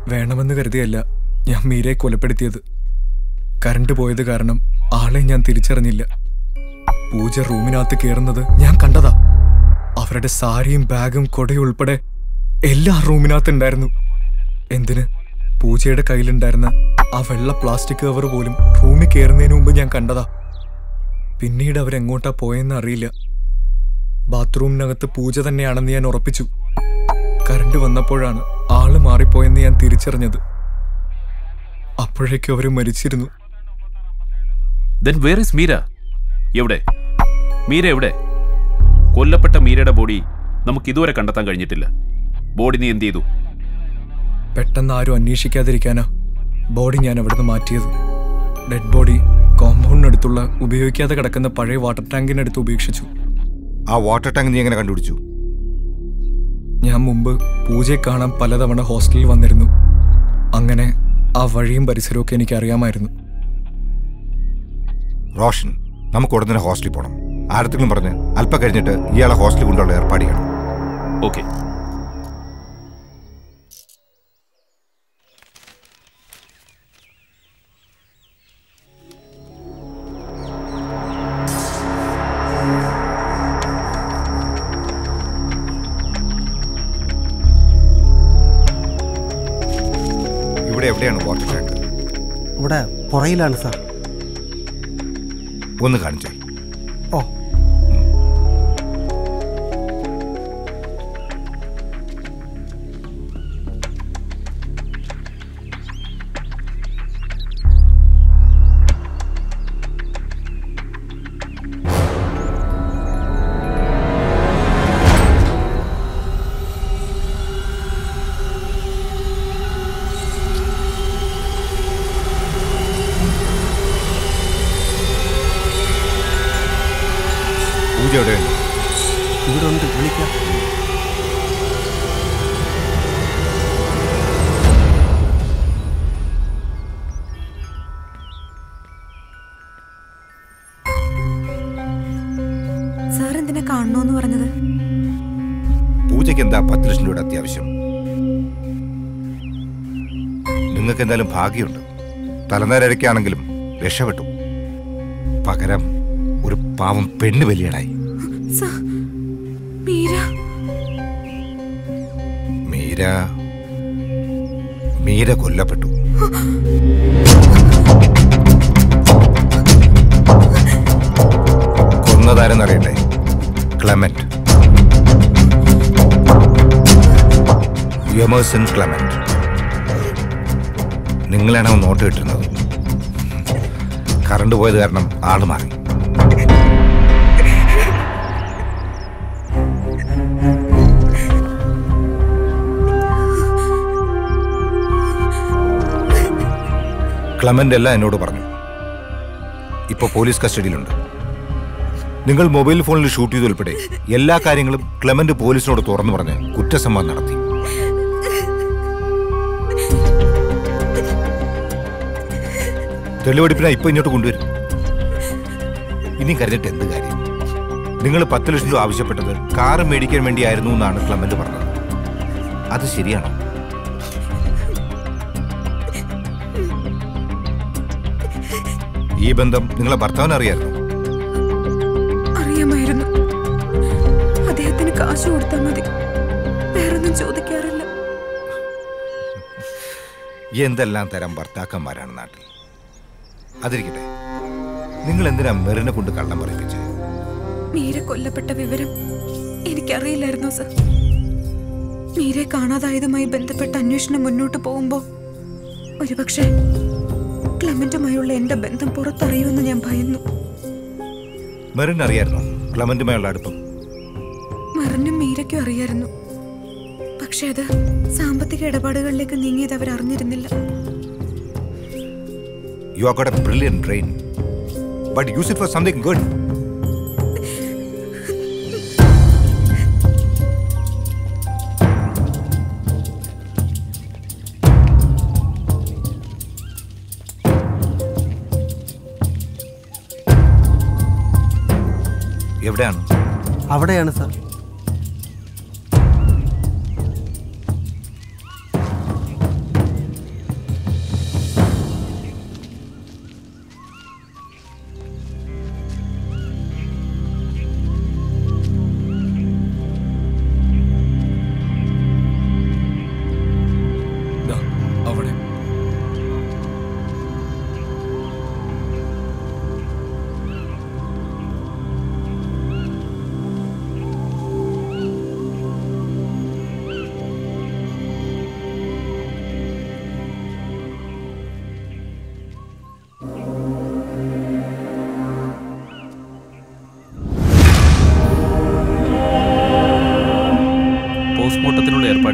വേണമെന്ന് കരുതിയല്ല ഞാൻ മീരയെ കൊലപ്പെടുത്തിയത്. കറണ്ട് പോയത് കാരണം ആളെ ഞാൻ തിരിച്ചറിഞ്ഞില്ല. പൂജ റൂമിനകത്ത് കയറുന്നത് ഞാൻ കണ്ടതാ. അവരുടെ സാരിയും ബാഗും കൊടയും ഉൾപ്പെടെ എല്ലാം റൂമിനകത്ത് ഉണ്ടായിരുന്നു. എന്തിന്, പൂജയുടെ കയ്യിലുണ്ടായിരുന്ന ആ വെള്ള പ്ലാസ്റ്റിക് കവർ പോലും റൂമിൽ കയറുന്നതിന് മുമ്പ് ഞാൻ കണ്ടതാ. പിന്നീട് അവരെങ്ങോട്ടാ പോയെന്ന് അറിയില്ല. ബാത്റൂമിനകത്ത് പൂജ തന്നെയാണെന്ന് ഞാൻ ഉറപ്പിച്ചു. കറണ്ട് വന്നപ്പോഴാണ് ആള് മാറിപ്പോയെന്ന് ഞാൻ തിരിച്ചറിഞ്ഞത്. അപ്പോഴേക്കും അവര് മരിച്ചിരുന്നു. Then where is Meera? എവിടെ മീര? എവിടെ? കൊല്ലപ്പെട്ട മീരയുടെ ബോഡി നമുക്ക് ഇതുവരെ കണ്ടെത്താൻ കഴിഞ്ഞിട്ടില്ല. ബോഡി നീ എന്ത് ചെയ്തു? പെട്ടെന്ന് ആരും അന്വേഷിക്കാതിരിക്കാനാ ബോഡി ഞാൻ അവിടുന്ന് മാറ്റിയത്. ഡെഡ് ബോഡി കോമ്പൗണ്ടിനടുത്തുള്ള ഉപയോഗിക്കാതെ കിടക്കുന്ന പഴയ വാട്ടർ ടാങ്കിനടുത്ത് ഉപേക്ഷിച്ചു. ആ വാട്ടർ ടാങ്ക് നീ എങ്ങനെ കണ്ടുപിടിച്ചു? ഞാൻ മുമ്പ് പൂജയെ കാണാൻ പലതവണ ഹോസ്റ്റലിൽ വന്നിരുന്നു. അങ്ങനെ ആ വഴിയും പരിസരവും ഒക്കെ എനിക്ക് അറിയാമായിരുന്നു. റോഷൻ, നമുക്ക് ഉടനെ ഹോസ്റ്റലിൽ പോകണം. ആരത്തെങ്കിലും പറഞ്ഞ് അല്പം കഴിഞ്ഞിട്ട് ഇയാളെ ഹോസ്റ്റലിൽ കൊണ്ടുള്ള ഏർപ്പാട് ചെയ്യണം. ഓക്കെ. ഇവിടെ എവിടെയാണ് വാട്ടർ ടാങ്ക്? ഇവിടെ പുറയിലാണ് സാർ. ഒന്ന് കാണിച്ചേ. ഓ, ഇവിടെ ഉണ്ട്, വിളിക്കാം. സാർ എന്തിനാ കാണണോന്ന് പറഞ്ഞത്? പൂജയ്ക്ക് എന്താ 10 ലക്ഷം രൂപയുടെ അത്യാവശ്യം? നിങ്ങൾക്ക് എന്തായാലും ഭാഗ്യമുണ്ട്. തലനേരയ്ക്കാണെങ്കിലും രക്ഷപ്പെട്ടു. പകരം ഒരു പാവം പെണ്ണ് വലിയടായി. മീര കൊല്ലപ്പെട്ടു. കൊന്നതാരെന്നറിയട്ടെ? Clement, Emerson Clement. നിങ്ങളാണോ നോട്ട് കിട്ടുന്നത്? കറണ്ട് പോയത് കാരണം ആള് മാറി. ക്ലെമന്റ് എല്ലാം എന്നോട് പറഞ്ഞു. ഇപ്പോൾ പോലീസ് കസ്റ്റഡിയിലുണ്ട്. നിങ്ങൾ മൊബൈൽ ഫോണിൽ ഷൂട്ട് ചെയ്തുൾപ്പെടെ എല്ലാ കാര്യങ്ങളും ക്ലെമന്റ് പോലീസിനോട് തുറന്നു പറഞ്ഞ് കുറ്റസമ്മതം നടത്തി. തെളിവെടുപ്പിനായി ഇപ്പൊ ഇങ്ങോട്ട് കൊണ്ടുവരും. ഇനി കരുതിട്ട് എന്ത് കാര്യം? നിങ്ങൾ 10 ലക്ഷം രൂപ ആവശ്യപ്പെട്ടത് കാറ് മേടിക്കാൻ വേണ്ടിയായിരുന്നു എന്നാണ് ക്ലെമന്റ് പറഞ്ഞത്. അത് ശരിയാണോ? ഈ ബന്ധം നിങ്ങളെ ഭർത്താവിന് അറിയാമായിരുന്നു? അറിയാമായിരുന്നു. അദ്ദേഹത്തിന് കാശ് കൊടുത്താൽ മതി, വേറൊന്നും ചോദിക്കാറില്ല. എന്തെല്ലാം തരം ഭർത്താക്കന്മാരാണ് നാട്ടിൽ. അതിരിക്കട്ടെ, നിങ്ങൾ എന്തിനാ മെറിനെ കൊണ്ട് കള്ളം പറയിപ്പിച്ചത്? മീര കൊല്ലപ്പെട്ട വിവരം എനിക്കറിയില്ലായിരുന്നു സർ. മീരെ കാണാതായതുമായി ബന്ധപ്പെട്ട അന്വേഷണം മുന്നോട്ട് പോകുമ്പോൾ ഒരുപക്ഷെ ക്ലെമന്റുമായുള്ള എന്റെ ബന്ധം പുറത്തറിയുമെന്ന് ഞാൻ ഭയന്നു. മെറിൻ അറിയായിരുന്നു ക്ലെമന്റുമായുള്ള അടുപ്പം? മെറിനും മീരയ്ക്കും അറിയായിരുന്നു. പക്ഷെ അത് സാമ്പത്തിക ഇടപാടുകളിലേക്ക് നീങ്ങിയത് അവർ അറിഞ്ഞിരുന്നില്ല. You have got a brilliant brain, but use it for something good. എവിടെയാണ്? അവിടെയാണ് സാർ.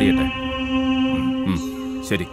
സ്റ്റാർട്ട് ചെയ്യട്ടെ. ശരി.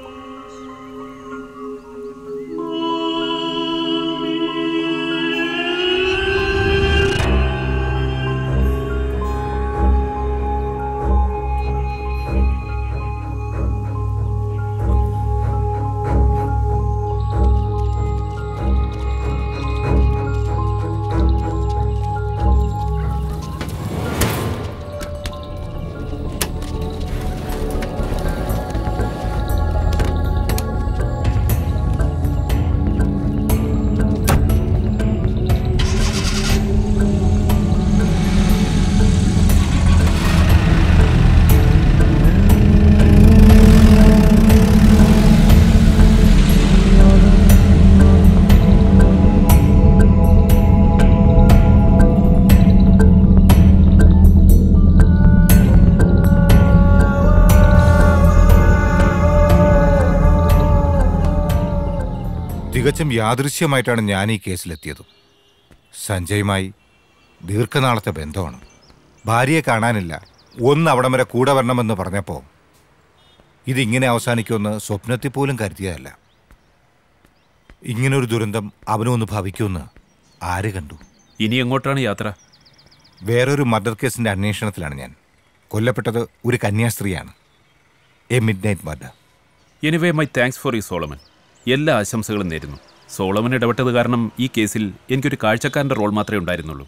തികച്ചും യാദൃശ്യമായിട്ടാണ് ഞാൻ ഈ കേസിലെത്തിയത്. സഞ്ജയുമായി ദീർഘനാളത്തെ ബന്ധമാണ്. ഭാര്യയെ കാണാനില്ല, ഒന്ന് അവിടം വരെ കൂടെ വരണമെന്ന് പറഞ്ഞപ്പോൾ ഇതിങ്ങനെ അവസാനിക്കുമെന്ന് സ്വപ്നത്തിൽ പോലും കരുതിയതല്ല. ഇങ്ങനൊരു ദുരന്തം അവനൊന്ന് ഭവിക്കുമെന്ന് ആര് കണ്ടു? ഇനി എങ്ങോട്ടാണ് യാത്ര? വേറൊരു മർഡർ കേസിന്റെ അന്വേഷണത്തിലാണ് ഞാൻ. കൊല്ലപ്പെട്ടത് ഒരു കന്യാസ്ത്രീയാണ്. A midnight murder. Anyway my thanks for you Solomon. എല്ലാ ആശംസകളും നേരുന്നു. സോളമൻ ഇടപെട്ടത് കാരണം ഈ കേസിൽ എനിക്കൊരു കാഴ്ചക്കാരൻ്റെ റോൾ മാത്രമേ ഉണ്ടായിരുന്നുള്ളൂ.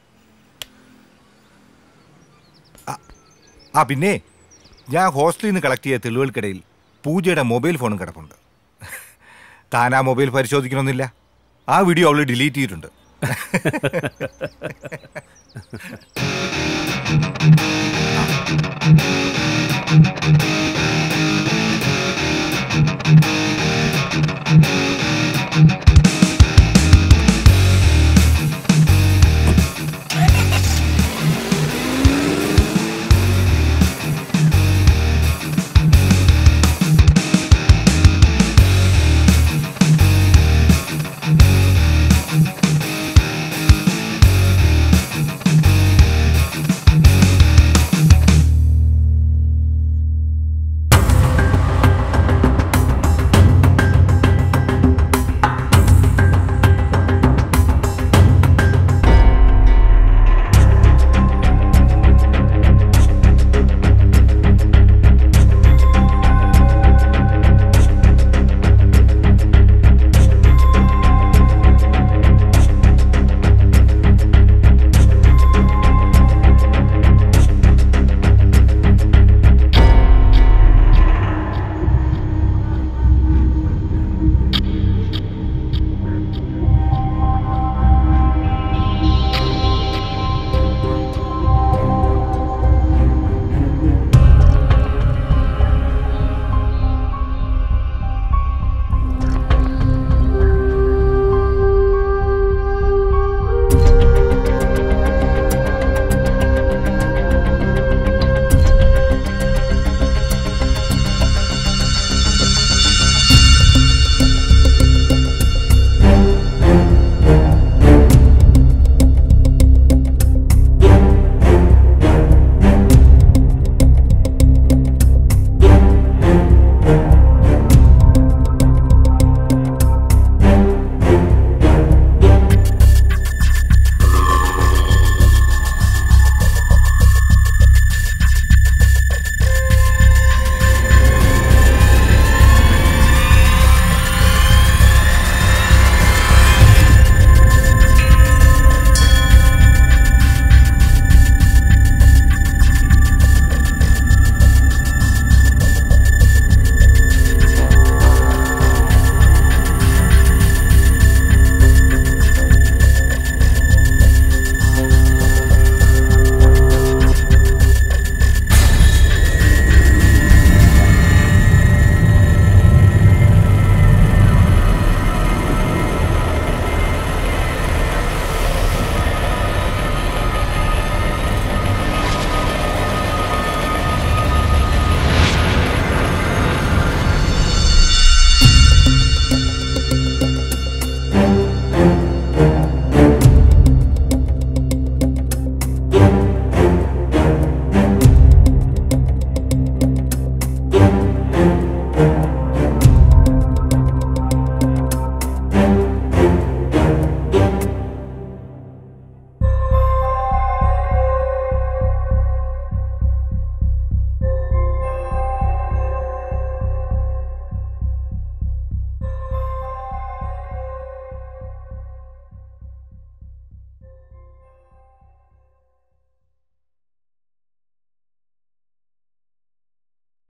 പിന്നെ ഞാൻ ഹോസ്റ്റലിൽ നിന്ന് കളക്ട് ചെയ്ത തെളിവുകൾക്കിടയിൽ പൂജയുടെ മൊബൈൽ ഫോണും കിടപ്പുണ്ട്. താൻ ആ മൊബൈൽ പരിശോധിക്കണമെന്നില്ല. ആ വീഡിയോ അവൾ ഡിലീറ്റ് ചെയ്തിട്ടുണ്ട്.